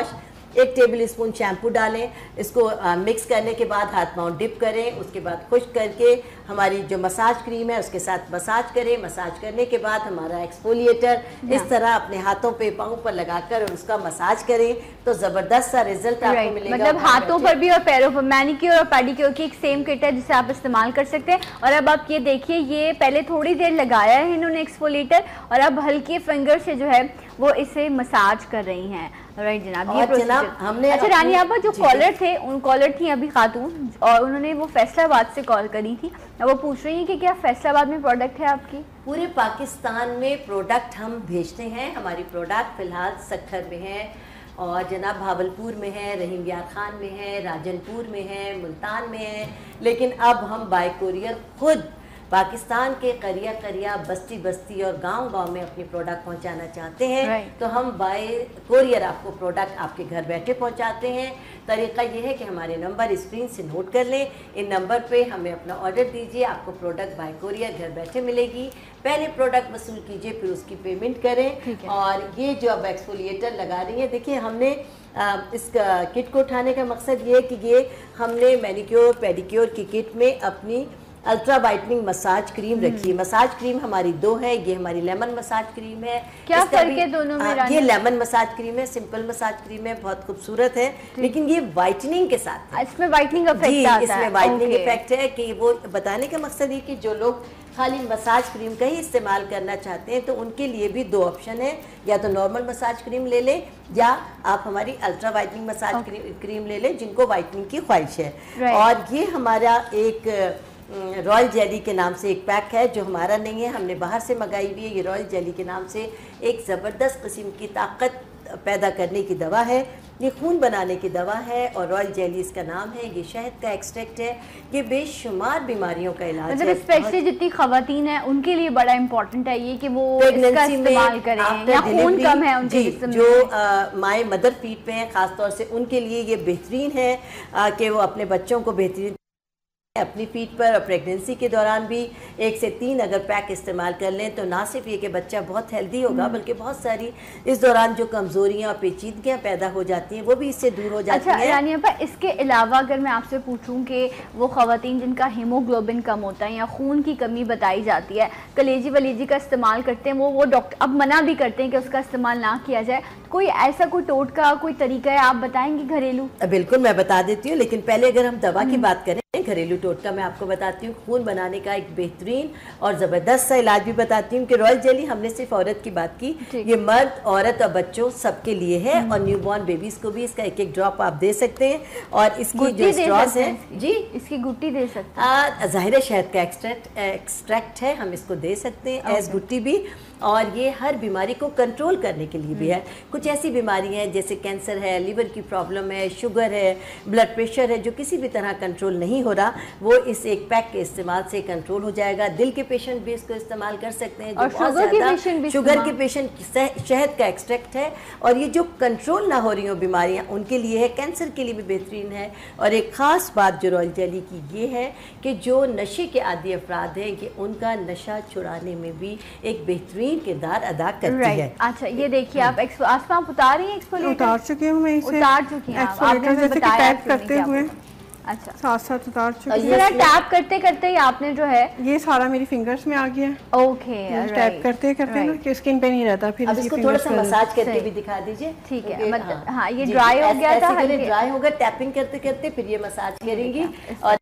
एक टेबल स्पून शैम्पू डालें, इसको आ, मिक्स करने के बाद हाथ पाँव डिप करें, उसके बाद खुश्क करके हमारी जो मसाज क्रीम है उसके साथ मसाज करें। मसाज करने के बाद हमारा एक्सफोलिएटर इस तरह अपने हाथों पे पाँव पर लगाकर और उसका मसाज करें तो ज़बरदस्त सा रिजल्ट आपको मिलेगा। मतलब हाथों पर भी और पैरों पर। मैनिक्योर और पेडिक्योर की एक सेम किट है जिसे आप इस्तेमाल कर सकते हैं। और अब आप ये देखिए, ये पहले थोड़ी देर लगाया है इन्होंने एक्सफोलिएटर और अब हल्के फिंगर से जो है वो इसे मसाज कर रही हैं। राइट जनाब, ये जनाब हमने अच्छा रानी आपा जो कॉलर थे, उन कॉलर थी अभी खातून और उन्होंने वो फैसलाबाद से कॉल करी थी। वो पूछ रही हैं कि क्या फैसलाबाद में प्रोडक्ट है आपकी? पूरे पाकिस्तान में प्रोडक्ट हम भेजते हैं। हमारी प्रोडक्ट फ़िलहाल सक्खर में है और जनाब भावलपुर में है, रहीम यार खान में है, राजनपुर में है, मुल्तान में है। लेकिन अब हम बाय कोरियर खुद पाकिस्तान के करिया करिया, बस्ती बस्ती और गांव गांव में अपनी प्रोडक्ट पहुंचाना चाहते हैं। right. तो हम बाय कोरियर आपको प्रोडक्ट आपके घर बैठे पहुंचाते हैं। तरीका ये है कि हमारे नंबर स्क्रीन से नोट कर लें, इन नंबर पे हमें अपना ऑर्डर दीजिए, आपको प्रोडक्ट बाय कोरियर घर बैठे मिलेगी। पहले प्रोडक्ट वसूल कीजिए, फिर उसकी पेमेंट करें। और ये जो अब एक्सफोलिएटर लगा रही है, देखिए हमने आ, इस किट को उठाने का मकसद ये है कि ये हमने मैनिक्योर पेडिक्योर की किट में अपनी अल्ट्रा वाइटनिंग मसाज क्रीम रखी है। मसाज क्रीम हमारी दो है, ये हमारी लेमन मसाज क्रीम है। क्या फर्क है दोनों में? आ, ये लेमन मसाज क्रीम है, सिंपल मसाज क्रीम है, बहुत खूबसूरत है, लेकिन ये वाइटनिंग के साथ है। इसमें वाइटनिंग इफेक्ट आता है। इसमें वाइटनिंग इफेक्ट है कि वो बताने का मकसद ये कि जो लोग खाली मसाज क्रीम का ही इस्तेमाल करना चाहते हैं तो उनके लिए भी दो ऑप्शन है, या तो नॉर्मल मसाज क्रीम ले लें या आप हमारी अल्ट्रा वाइटनिंग मसाज क्रीम ले लें जिनको वाइटनिंग की ख्वाहिश है। और ये हमारा एक रॉयल जेली के नाम से एक पैक है जो हमारा नहीं है, हमने बाहर से मंगाई हुई है। ये रॉयल जेली के नाम से एक ज़बरदस्त किस्म की ताकत पैदा करने की दवा है, ये खून बनाने की दवा है और रॉयल जेली इसका नाम है। ये शहद का एक्सट्रैक्ट है, ये बेशुमार बीमारियों का इलाज मतलब है। स्पेशली जितनी खवातीन है उनके लिए बड़ा इम्पोर्टेंट है ये कि वो इसका इस्तेमाल करें या खून कम है उनके जिस्म जो माए मदर फीड पे हैं खासतौर से उनके लिए ये बेहतरीन है आ, कि वो अपने बच्चों को बेहतरीन अपनी फीड पर और प्रेगनेंसी के दौरान भी एक से तीन अगर पैक इस्तेमाल कर लें तो ना सिर्फ ये कि बच्चा बहुत हेल्दी होगा बल्कि बहुत सारी इस दौरान जो कमजोरियां और पेचीदगियां पैदा हो जाती हैं वो भी इससे दूर हो जाती हैं। अच्छा रानी आपा, इसके अलावा अगर मैं आपसे पूछूं कि वो खवातीन जिनका हीमोग्लोबिन कम होता है या खून की कमी बताई जाती है, कलेजी वलेजी का इस्तेमाल करते हैं, वो वो डॉक्टर अब मना भी करते हैं कि उसका इस्तेमाल ना किया जाए, कोई ऐसा कोई टोटका कोई तरीका है आप बताएंगे घरेलू? बिल्कुल मैं बता देती हूँ, लेकिन पहले अगर हम दवा की बात करें घरेलू टोटका मैं आपको बताती हूँ। खून बनाने का एक बेहतरीन और ज़बरदस्त सा इलाज भी बताती हूँ कि रॉयल जेली हमने सिर्फ औरत की बात की, ये मर्द औरत और बच्चों सबके लिए है और न्यूबॉर्न बेबीज को भी इसका एक एक ड्रॉप आप दे सकते हैं। और इसकी जो स्ट्रॉस है जी इसकी गुट्टी दे सकते हैं, ज़ाहिर शहद का एक्सट्रैक्ट एक्सट्रैक्ट है, हम इसको दे सकते हैं एज गुट्टी भी। और ये हर बीमारी को कंट्रोल करने के लिए भी है। कुछ ऐसी बीमारी हैं जैसे कैंसर है, लीवर की प्रॉब्लम है, शुगर है, ब्लड प्रेशर है, जो किसी भी तरह कंट्रोल नहीं हो रहा, वो इस एक पैक के इस्तेमाल से कंट्रोल हो जाएगा। दिल के पेशेंट भी इसको इस्तेमाल कर सकते हैं, जो और बहुत शुगर के ज़्यादा पेशेंट भी शुगर के पेशेंट शहद का एक्सट्रैक्ट है। और ये जो कंट्रोल ना हो रही हो बीमारियाँ उनके लिए है, कैंसर के लिए भी बेहतरीन है। और एक ख़ास बात जो रॉयल जेली की ये है कि जो नशे के आदी अफराद हैं कि उनका नशा छुड़ाने में भी एक बेहतरीन किरदार अदा करती right. है। अच्छा ये देखिए आप आसपास आप उतार रही हैं एक्सफोलिएटर? उतार चुकी हूँ मैं इसे, उतार चुकी हैं एक्सफोलिएटर जैसे कि टैप करते हुए अच्छा साथ साथ उतार चुकी हूँ। टैप करते करते ही आपने जो है ये सारा मेरी फिंगर्स में आ गया। ओके टैप करते करते ना कि स्किन पे नहीं रहता, फिर अब इसको थोड़ा सा मसाज करके भी दिखा दीजिए। ठीक है, मतलब हाँ ये ड्राई हो गया था, ड्राई होगा, टैपिंग करते करते फिर ये मसाज करेंगी। और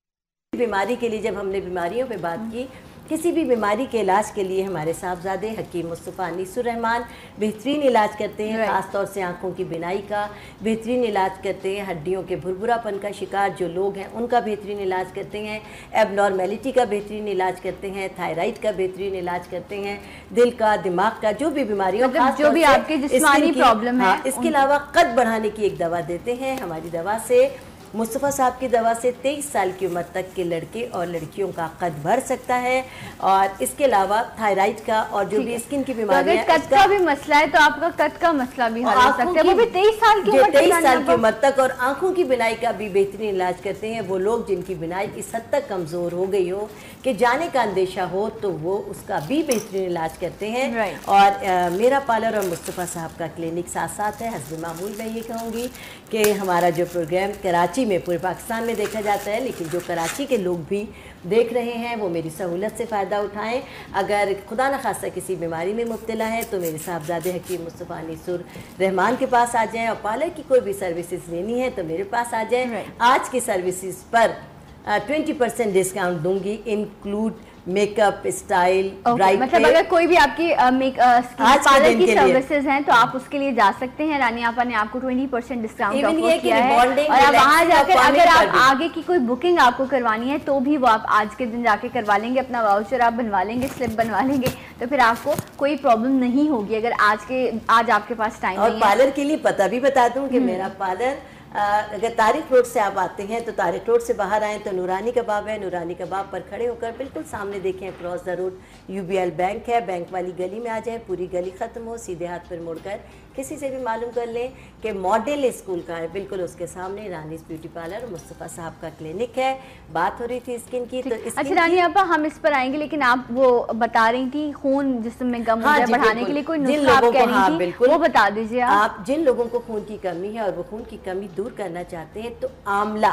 बीमारी के लिए जब हमने बीमारियों पे बात की, किसी भी बीमारी के इलाज के लिए हमारे साहबजादे हकीम मुस्तफ़ा अनीसुर रहमान बेहतरीन इलाज करते हैं। ख़ास तौर से आँखों की बिनाई का बेहतरीन इलाज करते हैं, हड्डियों के भुरभुरापन का शिकार जो लोग हैं उनका बेहतरीन इलाज करते हैं, एबनॉर्मेलिटी का बेहतरीन इलाज करते हैं, थायराइड का बेहतरीन इलाज करते हैं, दिल का, दिमाग का, जो भी बीमारियों का जो भी आपकी जिस्मानी प्रॉब्लम है। इसके अलावा कद बढ़ाने की एक दवा देते हैं। हमारी दवा से मुस्तफ़ा साहब की दवा से तेईस साल की उम्र तक के लड़के और लड़कियों का कद बढ़ सकता है। और इसके अलावा थायराइड का और जो भी स्किन की बीमारी है, कद का भी मसला है तो आपका कद का मसला भी हल हो सकता है, वो भी तेईस साल की उम्र तेईस साल की उम्र तक। और आंखों की बिनाई का भी बेहतरीन इलाज करते हैं वो लोग जिनकी बिनाई इस हद तक कमज़ोर हो गई हो कि जाने का अंदेशा हो, तो वो उसका भी बेहतरीन इलाज करते हैं। right. और आ, मेरा पार्लर और मुस्तफ़ा साहब का क्लिनिक साथ साथ है। हस्ब मामूल मैं ये कहूँगी कि हमारा जो प्रोग्राम कराची में, पूरे पाकिस्तान में देखा जाता है, लेकिन जो कराची के लोग भी देख रहे हैं वो मेरी सहूलत से फ़ायदा उठाएं। अगर खुदा न खास्ता किसी बीमारी में मुब्तला है तो मेरे साहबजादे हकीम मुस्तफ़ा अनीसुर रहमान के पास आ जाएं, और पार्लर की कोई भी सर्विसेज लेनी है तो मेरे पास आ जाएं। right. आज की सर्विसेज पर ट्वेंटी परसेंट डिस्काउंट दूंगी, इंक्लूड मेकअप, स्टाइल, okay, मतलब अगर कोई भी आपकी मेक पार्लर की सर्विसेज हैं तो आप उसके लिए जा सकते हैं। रानी आपा ने आपको ट्वेंटी परसेंट डिस्काउंट ऑफर किया है, और आप वहाँ जाकर अगर आप आगे की कोई बुकिंग आपको करवानी है तो भी वो आप आज के दिन जाके करवा लेंगे, अपना वाउचर आप बनवा लेंगे, स्लिप बनवा लेंगे, तो फिर आपको कोई प्रॉब्लम नहीं होगी अगर आज के आज आपके पास टाइम नहीं है। और पार्लर के लिए पता भी बता दूं कि मेरा पार्लर अगर तारिक रोड से आप आते हैं तो तारिक रोड से बाहर आएँ तो नूरानी कबाब है। नूरानी कबाब पर खड़े होकर बिल्कुल सामने देखें cross the road UBL bank है, बैंक वाली गली में आ जाएं, पूरी गली ख़त्म हो, सीधे हाथ पर मुड़कर किसी से भी मालूम कर लें कि मॉडल स्कूल का है, बिल्कुल उसके सामने रानीज ब्यूटी पार्लर और मुस्तफ़ा साहब का क्लिनिक है। बात हो रही थी स्किन की, तो अच्छा रानी आपा हम इस पर आएंगे, लेकिन आप वो बता रही थी खून जिस्म में कम हो जाए बढ़ाने के लिए कोई नुस्खा आप कह रही थी, वो बता दीजिए आप। आप जिन लोगों को खून की कमी है और वो खून की कमी दूर करना चाहते हैं तो आंवला,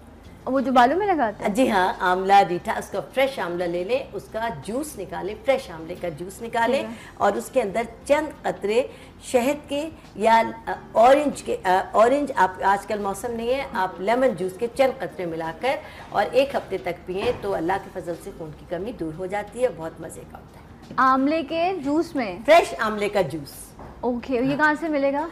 वो जो बालों में लगाते हैं, जी हाँ, आंवला रीठा, उसका फ्रेश आंवला ले लें, उसका जूस निकालें, फ्रेश आंवले का जूस निकालें और उसके अंदर चंद कतरे शहद के या ऑरेंज के, ऑरेंज आप आजकल मौसम नहीं है, आप लेमन जूस के चंद कतरे मिलाकर और एक हफ्ते तक पिए तो अल्लाह के फजल से खून की कमी दूर हो जाती है। बहुत मज़े का होता है। आंवले के जूस में, फ्रेश आंवले का जूस। ओके, ये कहाँ से मिलेगा?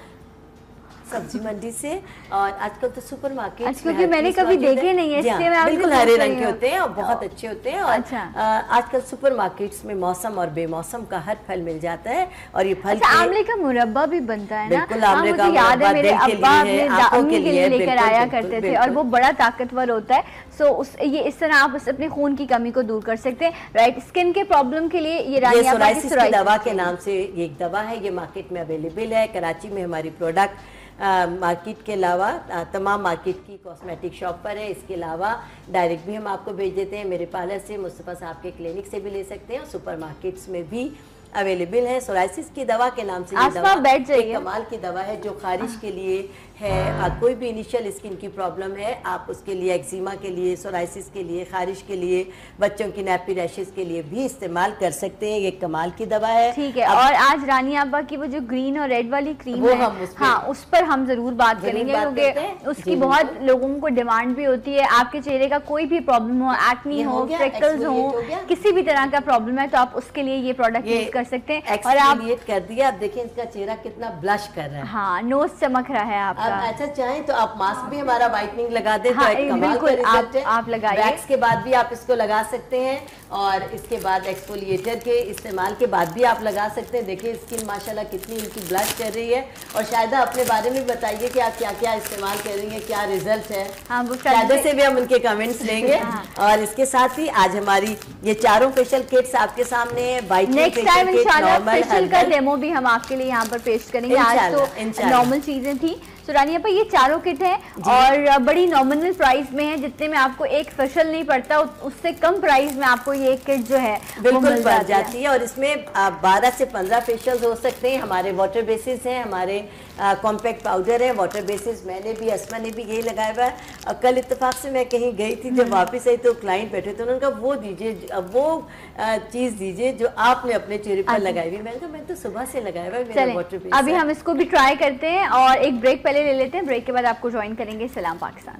सब्जी मंडी से, और आजकल तो सुपर मार्केट, क्योंकि मैंने कभी देखे नहीं है, इसलिए मैं बिल्कुल हरे रंग के होते हैं और बहुत अच्छे होते हैं। और अच्छा। आजकल सुपर मार्केट्स में मौसम और बेमौसम का हर फल मिल जाता है और ये फल अच्छा, आंवले का मुरब्बा भी बनता है ना? बिल्कुल, आंवले का मुझे याद है मेरे अब्बा अपने अम्मी के लिए लेकर आया बिल्कुल, करते थे बिल्कुल। और वो बड़ा ताकतवर होता है। सो उस ये इस तरह आप उस अपने खून की कमी को दूर कर सकते हैं। राइट, स्किन के प्रॉब्लम के लिए ये रानी आपा की सोराइसिस की दवा के नाम से एक दवा है, ये मार्केट में अवेलेबल है। कराची में हमारी प्रोडक्ट मार्केट के अलावा तमाम मार्केट की कॉस्मेटिक शॉप पर है। इसके अलावा डायरेक्ट भी हम आपको भेज देते हैं, मेरे पार्लर से, मुस्तफ़ा साहब के क्लिनिक से भी ले सकते हैं और सुपर मार्केट्स में भी अवेलेबल है। सोराइसिस की दवा के नाम से ये दवा एक कमाल की दवा है जो खारिश के लिए है। आ, कोई भी इनिशियल स्किन की प्रॉब्लम है, आप उसके लिए, एक्जिमा के लिए, सोराइसिस के लिए, खारिश के लिए, बच्चों की नैपी रैशेस के लिए भी इस्तेमाल कर सकते हैं। ये कमाल की दवा है। ठीक है। और आज रानी आपा की वो जो ग्रीन और रेड वाली क्रीम है, हम उस हाँ, उस पर हम जरूर बात करेंगे क्योंकि उसकी बहुत लोगों को डिमांड भी होती है। आपके चेहरे का कोई भी प्रॉब्लम हो, एक्नी हो, फ्रेकल्स हो, किसी भी तरह का प्रॉब्लम है तो आप उसके लिए ये प्रोडक्ट यूज कर सकते हैं। और आप कर दिया, आप देखें इसका चेहरा कितना ब्लश कर रहा है। हाँ, नोज चमक रहा है आपका। अच्छा चाहें तो आप मास्क भी हमारा वाइटनिंग लगा दे, हाँ, तो एक कमाल का रिजल्ट है। आप लगाइए। वैक्स के बाद भी आप इसको लगा सकते हैं और इसके बाद एक्सफोलिएटर के इस्तेमाल के बाद भी आप लगा सकते हैं। देखिए स्किन माशाल्लाह कितनी इनकी ब्लश कर रही है। और शायद अपने बारे में बताइए कि आप क्या क्या इस्तेमाल कर रही हैं, क्या रिजल्ट है। हाँ, शायद से भी हम उनके कमेंट्स लेंगे। हाँ। और इसके साथ ही आज हमारी ये चारों फेशियल किट्स आपके सामने है। नेक्स्ट टाइम इंशाल्लाह फेशियल का डेमो भी हम आपके लिए यहाँ पर पेश करेंगे। आज तो नॉर्मल चीजें थी। तो रानी पर ये चारों किट है और बड़ी नॉमिनल प्राइस में है, जितने में आपको एक फेशियल नहीं पड़ता, उससे कम प्राइस में आपको ये किट जो है बिल्कुल पड़ जाती है। और इसमें बारह से पंद्रह फेशियल हो सकते हैं। हमारे वाटर बेसिस हैं, हमारे कॉम्पैक्ट पाउडर है, वाटर बेसिस मैंने भी, अस्मा ने भी यही लगाया हुआ है। और कल इत्तेफाक से मैं कहीं गई थी, जब वापस आई तो क्लाइंट बैठे थे, उन्होंने कहा वो दीजिए, वो चीज़ दीजिए जो आपने अपने चेहरे पर लगाई हुई। मैंने कहा मैं तो सुबह से लगाया हुआ है मेरा वाटर बेसिस। अभी हम इसको भी ट्राई करते हैं और एक ब्रेक पहले ले लेते हैं। ब्रेक के बाद आपको ज्वाइन करेंगे सलाम Pakistan.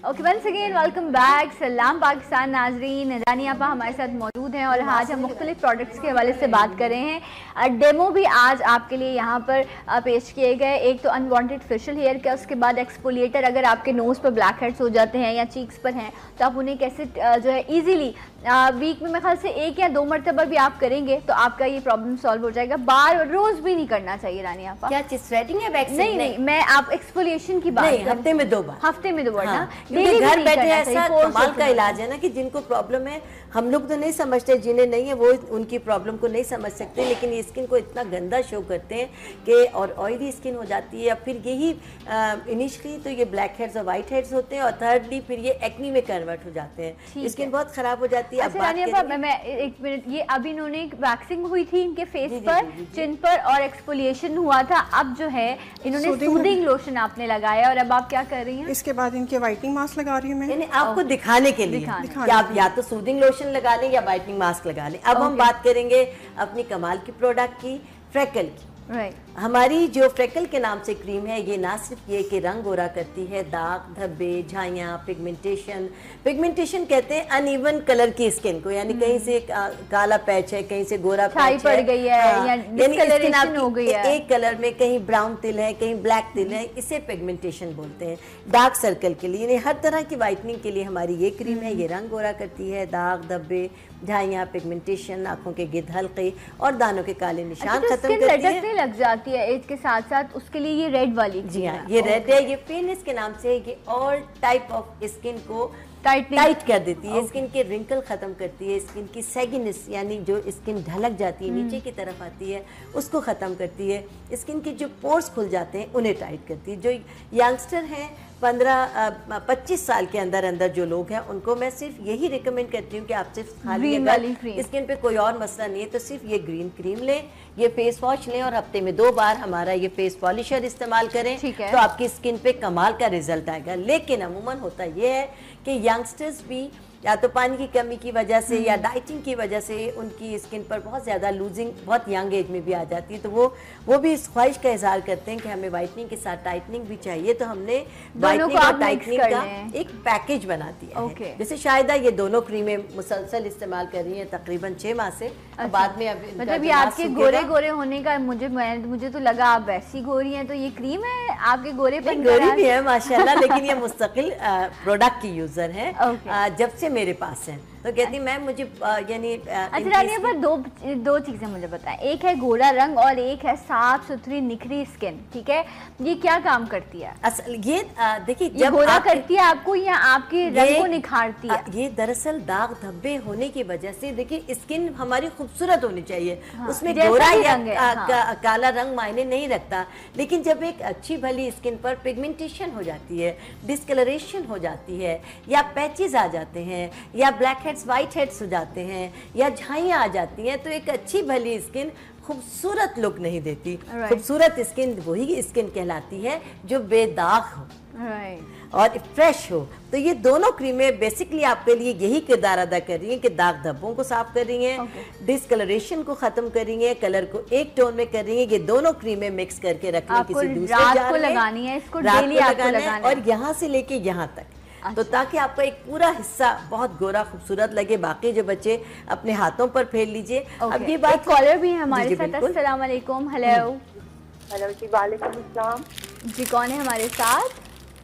Okay once again welcome back. सलाम पाकिस्तान नाजरीन, रानी आपा हमारे साथ मौजूद हैं और आज हम मुख्तलिफ प्रोडक्ट्स के हवाले से बात कर रहे हैं। डेमो भी आज आपके लिए यहाँ पर पेश किए गए। एक तो अनवांटेड फेशियल हेयर का, उसके बाद एक्सफोलिएटर। अगर आपके नोज़ पर ब्लैक हेड्स हो जाते हैं या चीक्स पर हैं तो आप उन्हें कैसे जो है ईजीली वीक में मेरे ख्याल से एक या दो मरतबा भी आप करेंगे तो आपका ये प्रॉब्लम सॉल्व हो जाएगा। बार रोज भी नहीं करना चाहिए रानी आपा। क्या चीज थ्रेडिंग है वैक्सिंग? नहीं नहीं, मैं आप एक्सफोलिएशन की बात नहीं, हफ्ते में दो बार। हफ्ते में दो बार ना, क्योंकि घर बैठे ऐसा कमाल का इलाज है ना कि जिनको प्रॉब्लम है, हम लोग तो नहीं समझते, जिन्हें नहीं है वो उनकी प्रॉब्लम को नहीं समझ सकते, लेकिन ये स्किन को इतना गंदा शो करते हैं कि और ऑयली स्किन हो जाती है। फिर यही इनिशियली तो ये ब्लैक हेड्स और वाइट हेड्स होते हैं और थर्डली फिर ये एक्नी में कन्वर्ट हो जाते हैं, स्किन बहुत खराब हो जाती है। अच्छा रानी आपा, मैं एक मिनट, ये अभी इन्होंने वैक्सिंग हुई थी इनके फेस पर, चिन पर और एक्सफोलिएशन हुआ था। अब जो है इन्होंने सूदिंग लोशन आपने लगाया और अब आप क्या कर रही हैं? इसके बाद इनके वाइटनिंग मास्क लगा रही हूँ मैं। यानी आपको दिखाने के लिए कि आप या तो सूदिंग लोशन लगा लें या वाइटनिंग मास्क लगा लें। अब हम बात करेंगे अपनी कमाल की प्रोडक्ट की, फ्रेकल की। Right. हमारी जो फ्रेकल के नाम से क्रीम है, ये ना सिर्फ ये कि रंग गोरा करती है, दाग धब्बे झाइयाँ, पिगमेंटेशन पिगमेंटेशन कहते हैं अनइवन कलर की स्किन को, यानी कहीं से काला पैच है, कहीं से गोरा पैच पड़ गई है, हाँ, या डिस्कलरेशन हो गई है, एक कलर में कहीं ब्राउन तिल है, कहीं ब्लैक तिल है, इसे पिगमेंटेशन बोलते हैं। डार्क सर्कल के लिए, यानी हर तरह की वाइटनिंग के लिए हमारी ये क्रीम है। ये रंग गोरा करती है, दाग धब्बे झाइयाँ, पिगमेंटेशन, आंखों के गिद्ध हल्के और दानों के काले निशान अच्छा, खत्म करती है। लग जाती है एज के साथ साथ, उसके लिए ये रेड वाली। जी हाँ, ये रेड है, ये फेयरनेस के नाम से, ये ऑल टाइप ऑफ स्किन को टाइट टाइट कर देती है, स्किन के रिंकल खत्म करती है, स्किन की सैगिनेस यानी जो स्किन ढलक जाती है नीचे की तरफ आती है उसको खत्म करती है, स्किन के जो पोर्स खुल जाते हैं उन्हें टाइट करती है। जो यंगस्टर हैं पंद्रह पच्चीस साल के अंदर अंदर जो लोग हैं उनको मैं सिर्फ यही रिकमेंड करती हूँ कि आप सिर्फ खाली अगर स्किन पे कोई और मसला नहीं है तो सिर्फ ये ग्रीन क्रीम लें, ये फेस वॉश लें और हफ्ते में दो बार हमारा ये फेस पॉलिशर इस्तेमाल करें तो आपकी स्किन पे कमाल का रिजल्ट आएगा। लेकिन अमूमन होता ये है कि यंगस्टर्स भी या तो पानी की कमी की वजह से या डाइटिंग की वजह से उनकी स्किन पर बहुत ज़्यादा लूजिंग बहुत यंग एज में भी आ जाती है, तो वो वो भी इस ख्वाहिश का इजहार करते हैं कि हमें वाइटनिंग के साथ टाइटनिंग भी चाहिए। तो हमने वाइटनिंग और टाइटनिंग का एक पैकेज बना दिया okay. है। जैसे शायदा ये दोनों क्रीमें मुसलसल इस्तेमाल कर रही हैं तकरीबन छः माह से। अच्छा। बाद में अब मतलब ये आपके गोरे गोरे होने का मुझे मुझे तो लगा आप वैसी गोरी हैं, तो ये क्रीम है आपके गोरे पर गोरी भी है माशाल्लाह, लेकिन ये मुस्तकिल प्रोडक्ट की यूजर है जब से मेरे पास है, तो कहती मैं मुझे यानी। अच्छा रानी पर दो दो चीजें मुझे बताएं, एक है गोरा रंग और एक है साफ सुथरी निखरी स्किन, ठीक है? ये क्या काम करती है? असल ये देखिए, जब गोरा करती है आपको या आपके रंग को निखारती है? ये दरअसल दाग धब्बे होने की वजह से, देखिए स्किन हमारी खूबसूरत होनी चाहिए, हाँ, उसमें गोरा या हाँ। का, काला रंग मायने नहीं रखता, लेकिन जब एक अच्छी भली स्किन पर पिगमेंटेशन हो जाती है, डिस्कलरेशन हो जाती है, या पैचेस आ जाते हैं, या ब्लैक हेड्स वाइट हेड्स हो जाते हैं, या झाइयाँ आ जाती हैं, तो एक अच्छी भली स्किन खूबसूरत लुक नहीं देती। right. खूबसूरत स्किन वही स्किन कहलाती है जो बेदाग हो right. और फ्रेश हो। तो ये दोनों क्रीमें बेसिकली आपके लिए यही किरदार अदा कर रही हैं कि दाग धब्बों को साफ कर रही हैं, okay. डिस्कलरेशन को खत्म कर रही हैं, कलर को एक टोन में कर रही हैं। ये दोनों क्रीमें मिक्स करके रखनी किसी दूसरे जार में, लगानी है, इसको रात डेली को आपको लगाना लगाना है और यहाँ से लेके यहाँ तक। अच्छा। तो ताकि आपका एक पूरा हिस्सा बहुत गोरा खूबसूरत लगे, बाकी जो बच्चे अपने हाथों पर फेर लीजिए। okay. अब ये बात कॉलर भी है हमारे साथ। अस्सलाम वालेकुम। हेलो हेलो जी, वालेकुम अस्सलाम जी। कौन है हमारे साथ?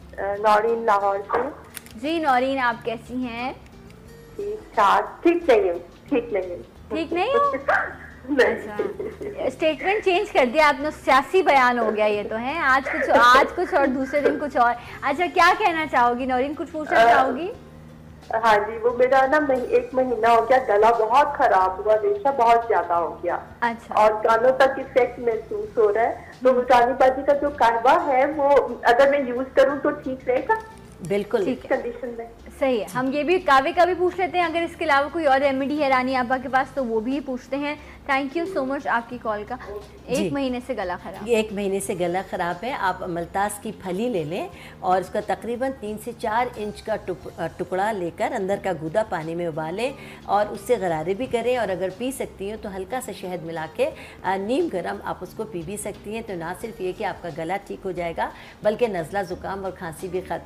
नौरीन लाहौर से। जी नौरीन, आप कैसी हैं? ठीक ठाक। ठीक नहीं ठीक नहीं ठीक नहीं हो? अच्छा, स्टेटमेंट चेंज कर दिया आपने, सियासी बयान हो गया ये तो है। आज कुछ आज कुछ और दूसरे दिन कुछ और। अच्छा, क्या कहना चाहोगी नौरीन, कुछ पूछना चाहोगी? हाँ जी, वो मेरा ना एक महीना हो गया, गला बहुत खराब हुआ, रेशा बहुत ज्यादा हो गया। अच्छा। और कानों तक इफेक्ट महसूस हो रहा है। तो मुल्तानी बाजी का जो कहवा है वो अगर मैं यूज करूँ तो ठीक रहेगा? बिल्कुल ठीक कंडीशन में सही है। हम ये भी कावे का भी पूछ लेते हैं, अगर इसके अलावा कोई और रेमेडी है रानी आपा के पास तो वो भी पूछते हैं। थैंक यू सो मच आपकी कॉल का। एक महीने से गला खराब एक महीने से गला खराब है, आप मल्तास की फली ले लें और उसका तकरीबन तीन से चार इंच का टुकड़ा लेकर अंदर का गूदा पानी में उबालें और उससे गरारे भी करें, और अगर पी सकती हैं तो हल्का सा शहद मिला के नीम गर्म आप उसको पी भी सकती हैं। तो ना सिर्फ ये कि आपका गला ठीक हो जाएगा बल्कि नज़ला ज़ुकाम और खांसी भी ख़त्म हो जाएगा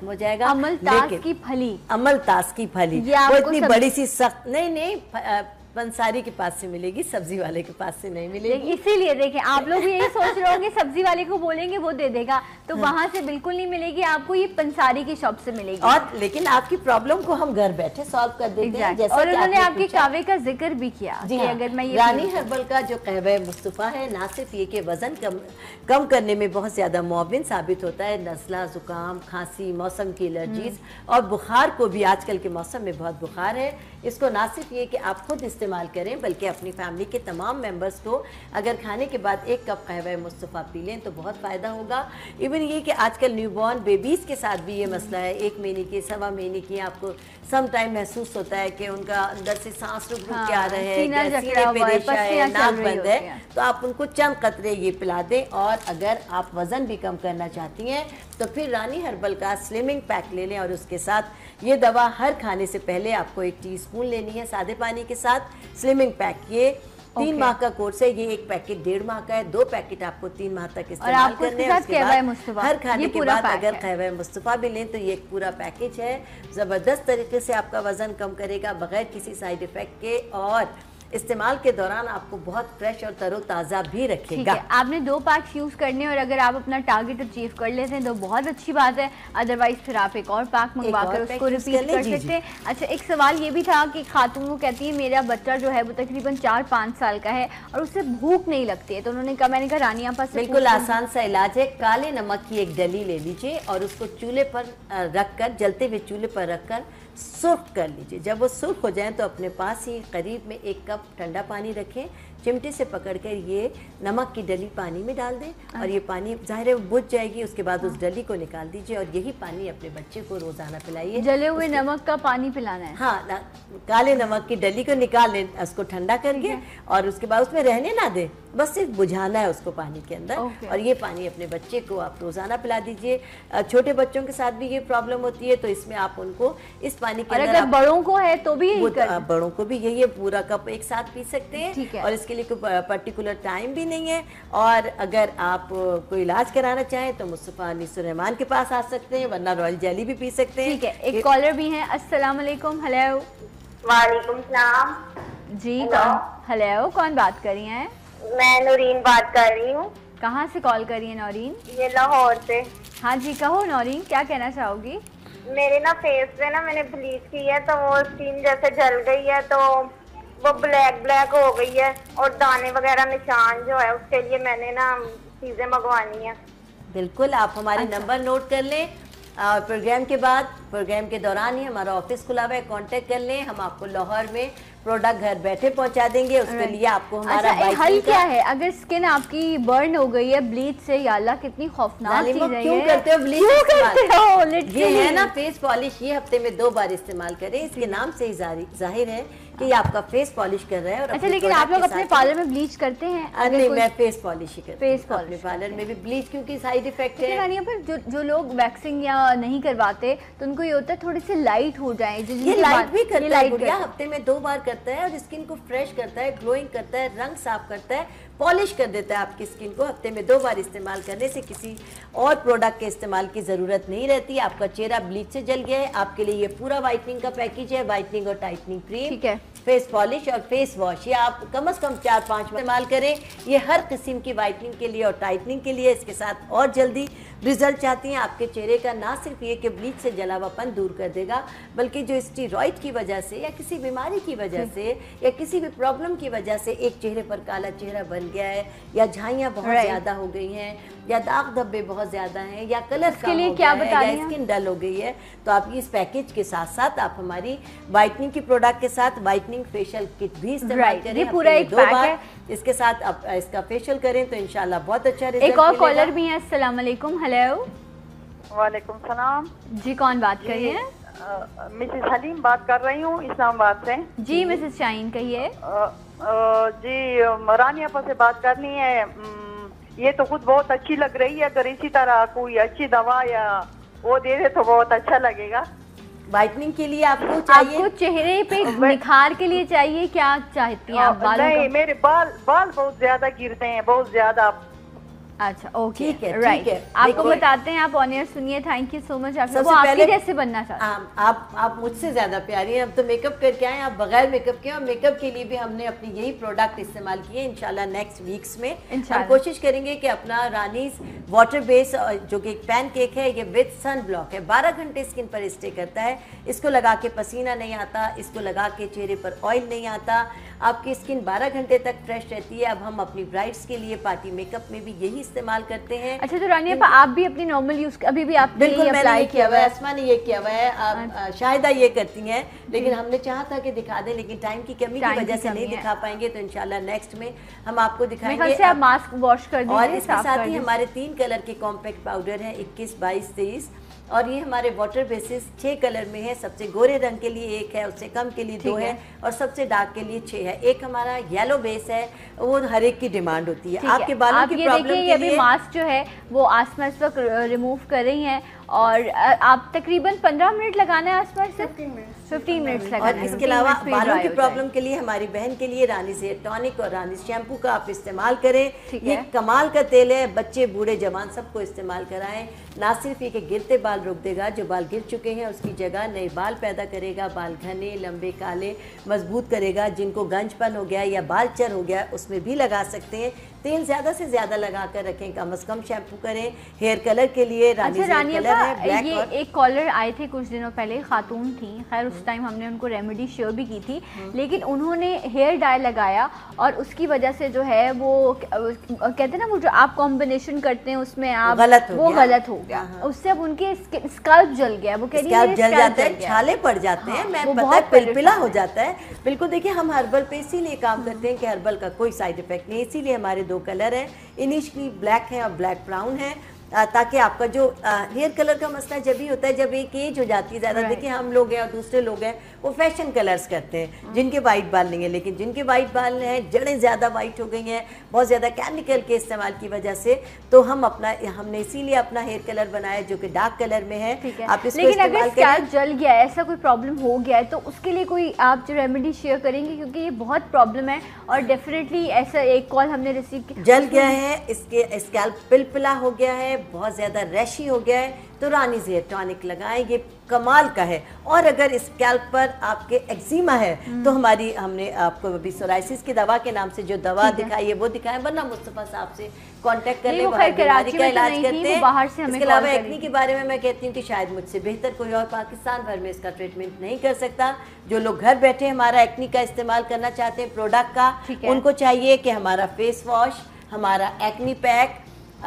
जाएगा। अमलतास की फली, अमलतास की फली वो इतनी बड़ी सी सख्त नहीं नहीं पंसारी के पास से मिलेगी, सब्जी वाले के पास से नहीं मिलेगी। इसीलिए देखें आप लोग यही सोच रहे होंगे सब्जी वाले को बोलेंगे वो दे देगा, तो हाँ। वहाँ से बिल्कुल नहीं मिलेगी आपको, ये पंसारी की शॉप से मिलेगी। और लेकिन आपकी प्रॉब्लम को हम घर बैठे सॉल्व कर देते हैं। जैसा और उन्होंने आपके कहवे का जिक्र भी किया जी कि हाँ। अगर मैं ये रानी हर्बल का जो कहवा मुस्तफ़ा है ना सिर्फ ये कि वजन कम कम करने में बहुत ज्यादा मुआविन साबित होता है, नज़ला, जुकाम, खांसी, मौसम की एलर्जीज और बुखार को भी, आजकल के मौसम में बहुत बुखार है, इसको ना सिर्फ ये कि आप खुद इस्तेमाल करें बल्कि अपनी फैमिली के तमाम मेंबर्स को अगर खाने के बाद एक कप कहवा मुस्तफ़ा पी लें तो बहुत फ़ायदा होगा। इवन ये कि आजकल न्यूबॉर्न बेबीज़ के साथ भी ये मसला है, एक महीने की, सवा महीने की, आपको सम टाइम महसूस होता है कि उनका अंदर से सांस रुक रुक के आ रहे हैं, सीने पे रेशा है, नाक बंद है, तो आप उनको चंद कतरे ये पिला दें। और अगर आप वज़न भी कम करना चाहती हैं तो फिर रानी हर्बल का स्लिमिंग पैक ले लें और उसके साथ ये दवा हर खाने से पहले आपको एक टीस्पून लेनी है सादे पानी के साथ। स्लिमिंग पैक ये तीन okay. माह का कोर्स है, ये एक पैकेट डेढ़ माह का है, दो पैकेट आपको तीन माह तक इस्तेमाल करने हैं। उसके बाद हर खाने के बाद अगर कहवा मुस्तफ़ा भी लें तो ये एक पूरा पैकेज है, ज़बरदस्त तरीके से आपका वज़न कम करेगा बगैर किसी साइड इफ़ेक्ट के, और इस्तेमाल के दौरान आपको बहुत फ्रेश और तरोताज़ा भी रखेगा। आपने दो पैक्स यूज़ करने और अगर आप अपना टारगेट अचीव कर लेते हैं तो बहुत अच्छी बात है, अदरवाइज फिर आप एक और पैक मंगवा कर उसको रिपीट कर सकते हैं। अच्छा, एक सवाल ये भी था कि खातून वो कहती है मेरा बच्चा जो है वो तकरीबन चार पाँच साल का है और उससे भूख नहीं लगती है, तो उन्होंने कहा, मैंने कहा रानी आपा से बिल्कुल आसान सा इलाज है, काले नमक की एक डली ले लीजिए और उसको चूल्हे पर रख कर, जलते हुए चूल्हे पर रख कर सुर्ख कर लीजिए। जब वो सुर्ख हो जाए तो अपने पास ही करीब में एक कप ठंडा पानी रखें, चिमटे से पकड़कर ये नमक की डली पानी में डाल दें और ये पानी ज़ाहिर है बुझ जाएगी, उसके बाद उस डली को निकाल दीजिए और यही पानी अपने बच्चे को रोज़ाना पिलाइए। जले हुए नमक का पानी पिलाना है? हाँ, ना, काले नमक की डली को निकाल लें, उसको ठंडा करके और उसके बाद उसमें रहने ना दें, बस सिर्फ बुझाना है उसको पानी के अंदर और ये पानी अपने बच्चे को आप रोज़ाना पिला दीजिए। छोटे बच्चों के साथ भी ये प्रॉब्लम होती है तो इसमें आप उनको इस पानी के अंदर, बड़ों को है तो भी बड़ों को भी यही पूरा कप एक साथ पी सकते हैं और इसके लिए कोई पर्टिकुलर टाइम भी नहीं है। और अगर आप कोई इलाज कराना चाहें तो मुस्तफ़ा अनीसुर रहमान के पास आ सकते हैं, वरना रॉयल जेली भी पी सकते हैं। ठीक है, एक कॉलर भी हैं। अस्सलाम वालेकुम। हेलो। वालेकुम सलाम जी। कौन? हेलो, कौन बात कर रही हैं? मैं नौरीन बात कर रही हूँ। कहाँ से कॉल कर रही है नौरीन? ये लाहौर से। हाँ जी, कहो नौरीन, क्या कहना चाहोगी? मेरे ना फेस पे ना मैंने ब्लीच की है तो वो स्किन जैसे जल गई है, तो वो ब्लैक ब्लैक हो गई है और दाने वगैरह निशान जो है उसके लिए मैंने ना चीजें मंगवानी है। बिल्कुल, आप हमारे अच्छा। नंबर नोट कर लें और प्रोग्राम के बाद, प्रोग्राम के दौरान ही हमारा ऑफिस खुला हुआ है, कांटेक्ट कर लें। हम आपको लाहौर में प्रोडक्ट घर बैठे पहुंचा देंगे। उसके लिए आपको हमारा अच्छा, हल क्या है अगर स्किन आपकी बर्न हो गई है ब्लीच से? या अल्लाह, कितनी खौफनाक चीज है। क्यों करते हो ब्लीच इस्तेमाल? ये है ना फेस पॉलिश, ये हफ्ते में दो बार इस्तेमाल करें। इसके नाम से ही जाहिर है कि ये आपका फेस पॉलिश कर रहा है। और अच्छा, लेकिन आप लोग अपने पार्लर में ब्लीच करते हैं? नहीं, मैं फेस पॉलिश ही करती हूं। फेस पॉलिश पार्लर में भी ब्लीच क्योंकि साइड इफेक्ट है। रानिया, पर जो जो लोग वैक्सिंग या नहीं करवाते तो उनको ये होता है थोड़ी सी लाइट हो जाए। ये लाइट भी करता है गुड़िया, हफ्ते में दो बार करता है और स्किन को फ्रेश करता है, ग्लोइंग करता है, रंग साफ करता है, पॉलिश कर देता है आपकी स्किन को। हफ्ते में दो बार इस्तेमाल करने से किसी और प्रोडक्ट के इस्तेमाल की ज़रूरत नहीं रहती। आपका चेहरा ब्लीच से जल गया है, आपके लिए ये पूरा वाइटनिंग का पैकेज है, वाइटनिंग और टाइटनिंग क्रीम, ठीक है, फेस पॉलिश और फेस वॉश। ये आप कम से कम चार पाँच इस्तेमाल करें। ये हर किस्म की वाइटनिंग के लिए और टाइटनिंग के लिए, इसके साथ और जल्दी रिजल्ट चाहती हैं आपके चेहरे का, ना सिर्फ ये कि ब्लीच से जलावापन दूर कर देगा, बल्कि जो स्टीरॉइड की वजह से या किसी बीमारी की वजह से या किसी भी प्रॉब्लम की वजह से एक चेहरे पर काला चेहरा बन गया है या झाइयाँ बहुत ज़्यादा हो गई हैं या दाग धब्बे बहुत ज़्यादा हैं या कलर कम हो गया है या स्किन डल हो गई है, तो आप इस पैकेज के साथ साथ आप हमारी वाइटनिंग की प्रोडक्ट के साथ वाइटनिंग फेशियल किट भी इस्तेमाल करें। ये पूरा एक पैक है, इसके साथ आप इसका फेशियल करें तो इंशाल्लाह बहुत अच्छा रिजल्ट। एक और कॉलर भी है। अस्सलाम वालेकुम। हेलो। वालेकुम सलाम जी। कौन बात कर रही है? मिसेस हलीम बात कर रही हूँ इस्लामाबाद से। जी मिसेस शाहीन कहिए। जी, रानी आपा से बात करनी है। ये तो खुद बहुत अच्छी लग रही है, अगर इसी तरह कोई अच्छी दवा या वो दे दे तो बहुत अच्छा लगेगा। वाइटनिंग के लिए आपको चाहिए? आपको चेहरे पे निखार के लिए चाहिए, क्या चाहती हैं आप? बालों नहीं, मेरे बाल बाल बहुत ज्यादा गिरते हैं, बहुत ज्यादा। अच्छा ओके ठीक है, राइट ठीक है। आपको देखिए- बताते हैं, आप ऑन एयर सुनिए। Thank you so much. आप सबसे वो आपके पहले- जैसे बनना चाहते हैं। आप आप आप मुझसे ज़्यादा प्यारी हैं। अब तो मेकअप करके आए, आप बगैर मेकअप के, और मेकअप के लिए भी हमने अपनी यही प्रोडक्ट इस्तेमाल किए। इंशाल्लाह नेक्स्ट वीक्स में हम इंशाल्लाह। कोशिश करेंगे कि अपना रानीज वाटर बेस जो कि एक पैन केक है, ये विद सन ब्लॉक है, बारह घंटे स्किन पर स्टे करता है। इसको लगा के पसीना नहीं आता, इसको लगा के चेहरे पर ऑयल नहीं आता, आपकी स्किन बारह घंटे तक फ्रेश रहती है। अब हम अपनी ब्राइड्स के लिए पार्टी मेकअप में भी यही इस्तेमाल करते हैं। अच्छा तो रानी आपा, आप भी अपनी नॉर्मल यूज अभी भी आपने बिल्कुल मैंने अप्लाई ये किया हुआ है, आसमा ने ये किया हुआ है, आप शायदा ये करती हैं, लेकिन हमने चाहा था कि दिखा दें, लेकिन टाइम की कमी की वजह से नहीं दिखा पाएंगे। तो इंशाल्लाह नेक्स्ट में हम आपको दिखाएंगे। आप मास्क वॉश कर दीजिए। और इसके साथ ही हमारे तीन कलर के कॉम्पैक्ट पाउडर हैं, इक्कीस, बाईस, तेईस, और ये हमारे वाटर बेसिस छः कलर में है। सबसे गोरे रंग के लिए एक है, उससे कम के लिए दो है, और सबसे डार्क के लिए छः है। एक हमारा येलो बेस है, वो हर एक की डिमांड होती है। आपके बालों आप की ये प्रॉब्लम देखिए, के ये लिए अभी मास्क जो है वो आसमा इस वक्त रिमूव कर रही हैं, और आप तकरीबन पंद्रह मिनट लगाना है आसमा से, फिफ्टीन मिनट्स लगाना और है। इसके अलावा बालों की प्रॉब्लम के लिए हमारी बहन के लिए रानीज हेयर टॉनिक और रानीज शैम्पू का आप इस्तेमाल करें। ये कमाल का तेल है, बच्चे बूढ़े जवान सबको इस्तेमाल कराएं। ना सिर्फ ये कि गिरते बाल रोक देगा, जो बाल गिर चुके हैं उसकी जगह नए बाल पैदा करेगा, बाल घने लंबे काले मजबूत करेगा। जिनको गंजपन हो गया या बाल चर हो गया उसमें भी लगा सकते हैं। तेल ज़्यादा से ज़्यादा लगा कर रखें, कम अज़ कम शैम्पू करें। हेयर कलर के लिए रानीज अच्छा हेयर कलर है ब्लैक। ये और एक कॉलर आए थे कुछ दिनों पहले, खातून थी, खैर उस टाइम हमने उनको रेमेडी शेयर भी की थी, लेकिन उन्होंने हेयर डाई लगाया और उसकी वजह से जो है वो कहते हैं ना, वो जो आप कॉम्बिनेशन करते हैं उसमें आप गलत हो वो गया। गलत हो गया, उससे अब उनके स्कल्प जल गया। वो कह रही है स्कैल्प जल जाता है, छाले पड़ जाते हैं, मैं पता है पिलपिला हो जाता है। बिल्कुल देखिए, हम हर्बल पे इसीलिए काम करते हैं कि हर्बल का कोई साइड इफेक्ट नहीं, इसीलिए हमारे दो कलर हैं, इनिशियली ब्लैक है और ब्लैक ब्राउन है, ताकि आपका जो हेयर कलर का मसला जब भी होता है जब एक एज हो जाती है ज़्यादा। देखिए हम लोग हैं और दूसरे लोग हैं वो फैशन कलर्स करते हैं, जिनके वाइट बाल नहीं है, लेकिन जिनके वाइट बाल हैं, जड़ें ज़्यादा वाइट हो गई हैं बहुत ज़्यादा केमिकल के इस्तेमाल की वजह से, तो हम अपना हमने इसीलिए अपना हेयर कलर बनाया जो कि डार्क कलर में है। आप इसको लेकिन अगर स्कैल्प जल गया है, ऐसा कोई प्रॉब्लम हो गया है, तो उसके लिए कोई आप जो रेमेडी शेयर करेंगे, क्योंकि ये बहुत प्रॉब्लम है और डेफिनेटली ऐसा एक कॉल हमने रिसीव किया, जल गया है, इसके स्कैल्प पिलपिला हो गया है, बहुत ज़्यादा रैशी हो गया है, तो रानीज हेयर टॉनिक लगाएं, ये कमाल का है। और अगर स्कैल्प पर आपके एक्जिमा है तो हमारी हमने आपको अभी सोराइसिस की दवा के नाम से जो दवा दिखाई है वो दिखाएं, वरना मुस्तफा साहब से कांटेक्ट कर लें, वहाँ बीमारी का इलाज करते हैं। इसके अलावा एक्नी के बारे में मैं कहती हूँ कि शायद मुझसे बेहतर कोई और पाकिस्तान भर में इसका ट्रीटमेंट नहीं कर सकता। जो लोग घर बैठे हमारा एक्नी का इस्तेमाल करना चाहते हैं प्रोडक्ट का, उनको चाहिए कि हमारा फेस वॉश, हमारा एक्नी पैक,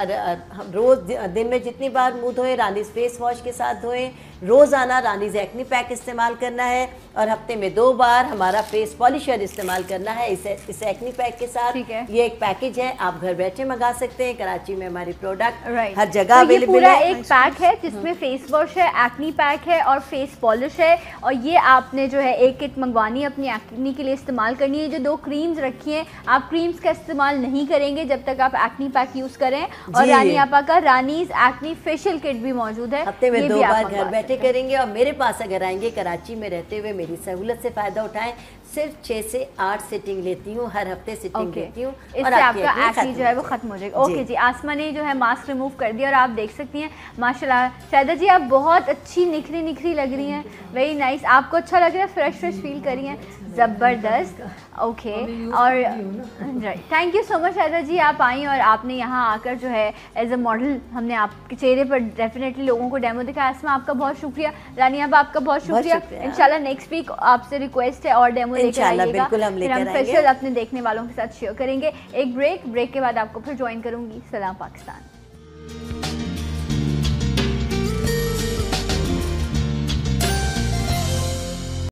हम रोज़ दिन में जितनी बार मुंह धोएं रानीज फेस वॉश के साथ धोएं, रोज़ाना रानीज एक्नी पैक इस्तेमाल करना है, और हफ्ते में दो बार हमारा फेस पॉलिशर इस्तेमाल करना है इस इस एक्नी पैक के साथ। ये एक पैकेज है, आप घर बैठे मंगा सकते हैं। कराची में हमारी प्रोडक्ट right. हर जगह अवेलेबल तो है। एक पैक है जिसमें फेस वॉश है, एक्नी पैक है और फेस पॉलिश है, और ये आपने जो है एक किट मंगवानी है अपनी एक्नी के लिए इस्तेमाल करनी है। जो दो क्रीम्स रखी हैं, आप क्रीम्स का इस्तेमाल नहीं करेंगे जब तक आप एक्नी पैक यूज़ करें। और रानी आपा का रानीज एक्नी फेशियल किट भी मौजूद है, हफ्ते में दो बार घर बैठे करेंगे। और मेरे पास अगर आएंगे, कराची में रहते हुए मेरी सहूलत से फ़ायदा उठाएं। सिर्फ छः से आठ सिटिंग लेती हूँ, हर हफ्ते सिटिंग लेती हूँ, इससे आपका एक्नी जो है वो खत्म हो जाएगा। ओके जी, आसमा ने जो है मास्क रिमूव कर दिया और आप देख सकती हैं माशाल्लाह शाहिदा जी आप बहुत अच्छी निखरी निखरी लग रही हैं, वेरी नाइस। आपको अच्छा लग रहा है, फ्रेश फ्रेश फील कर रही हैं, ज़बरदस्त। ओके, और right, thank you so much Shahida ji, आप आई और आपने यहाँ आकर जो है एज अ मॉडल हमने आपके चेहरे पर डेफिनेटली लोगों को डेमो दिखाया। आसमा आपका बहुत शुक्रिया, रानी आप आपका बहुत शुक्रिया। इंशाल्लाह नेक्स्ट वीक आपसे रिक्वेस्ट है और डेमो लेकर आइएगा, फिर हम फेशियल अपने देखने वालों के साथ शेयर करेंगे। एक ब्रेक ब्रेक के बाद आपको फिर ज्वाइन करूँगी। सलाम पाकिस्तान।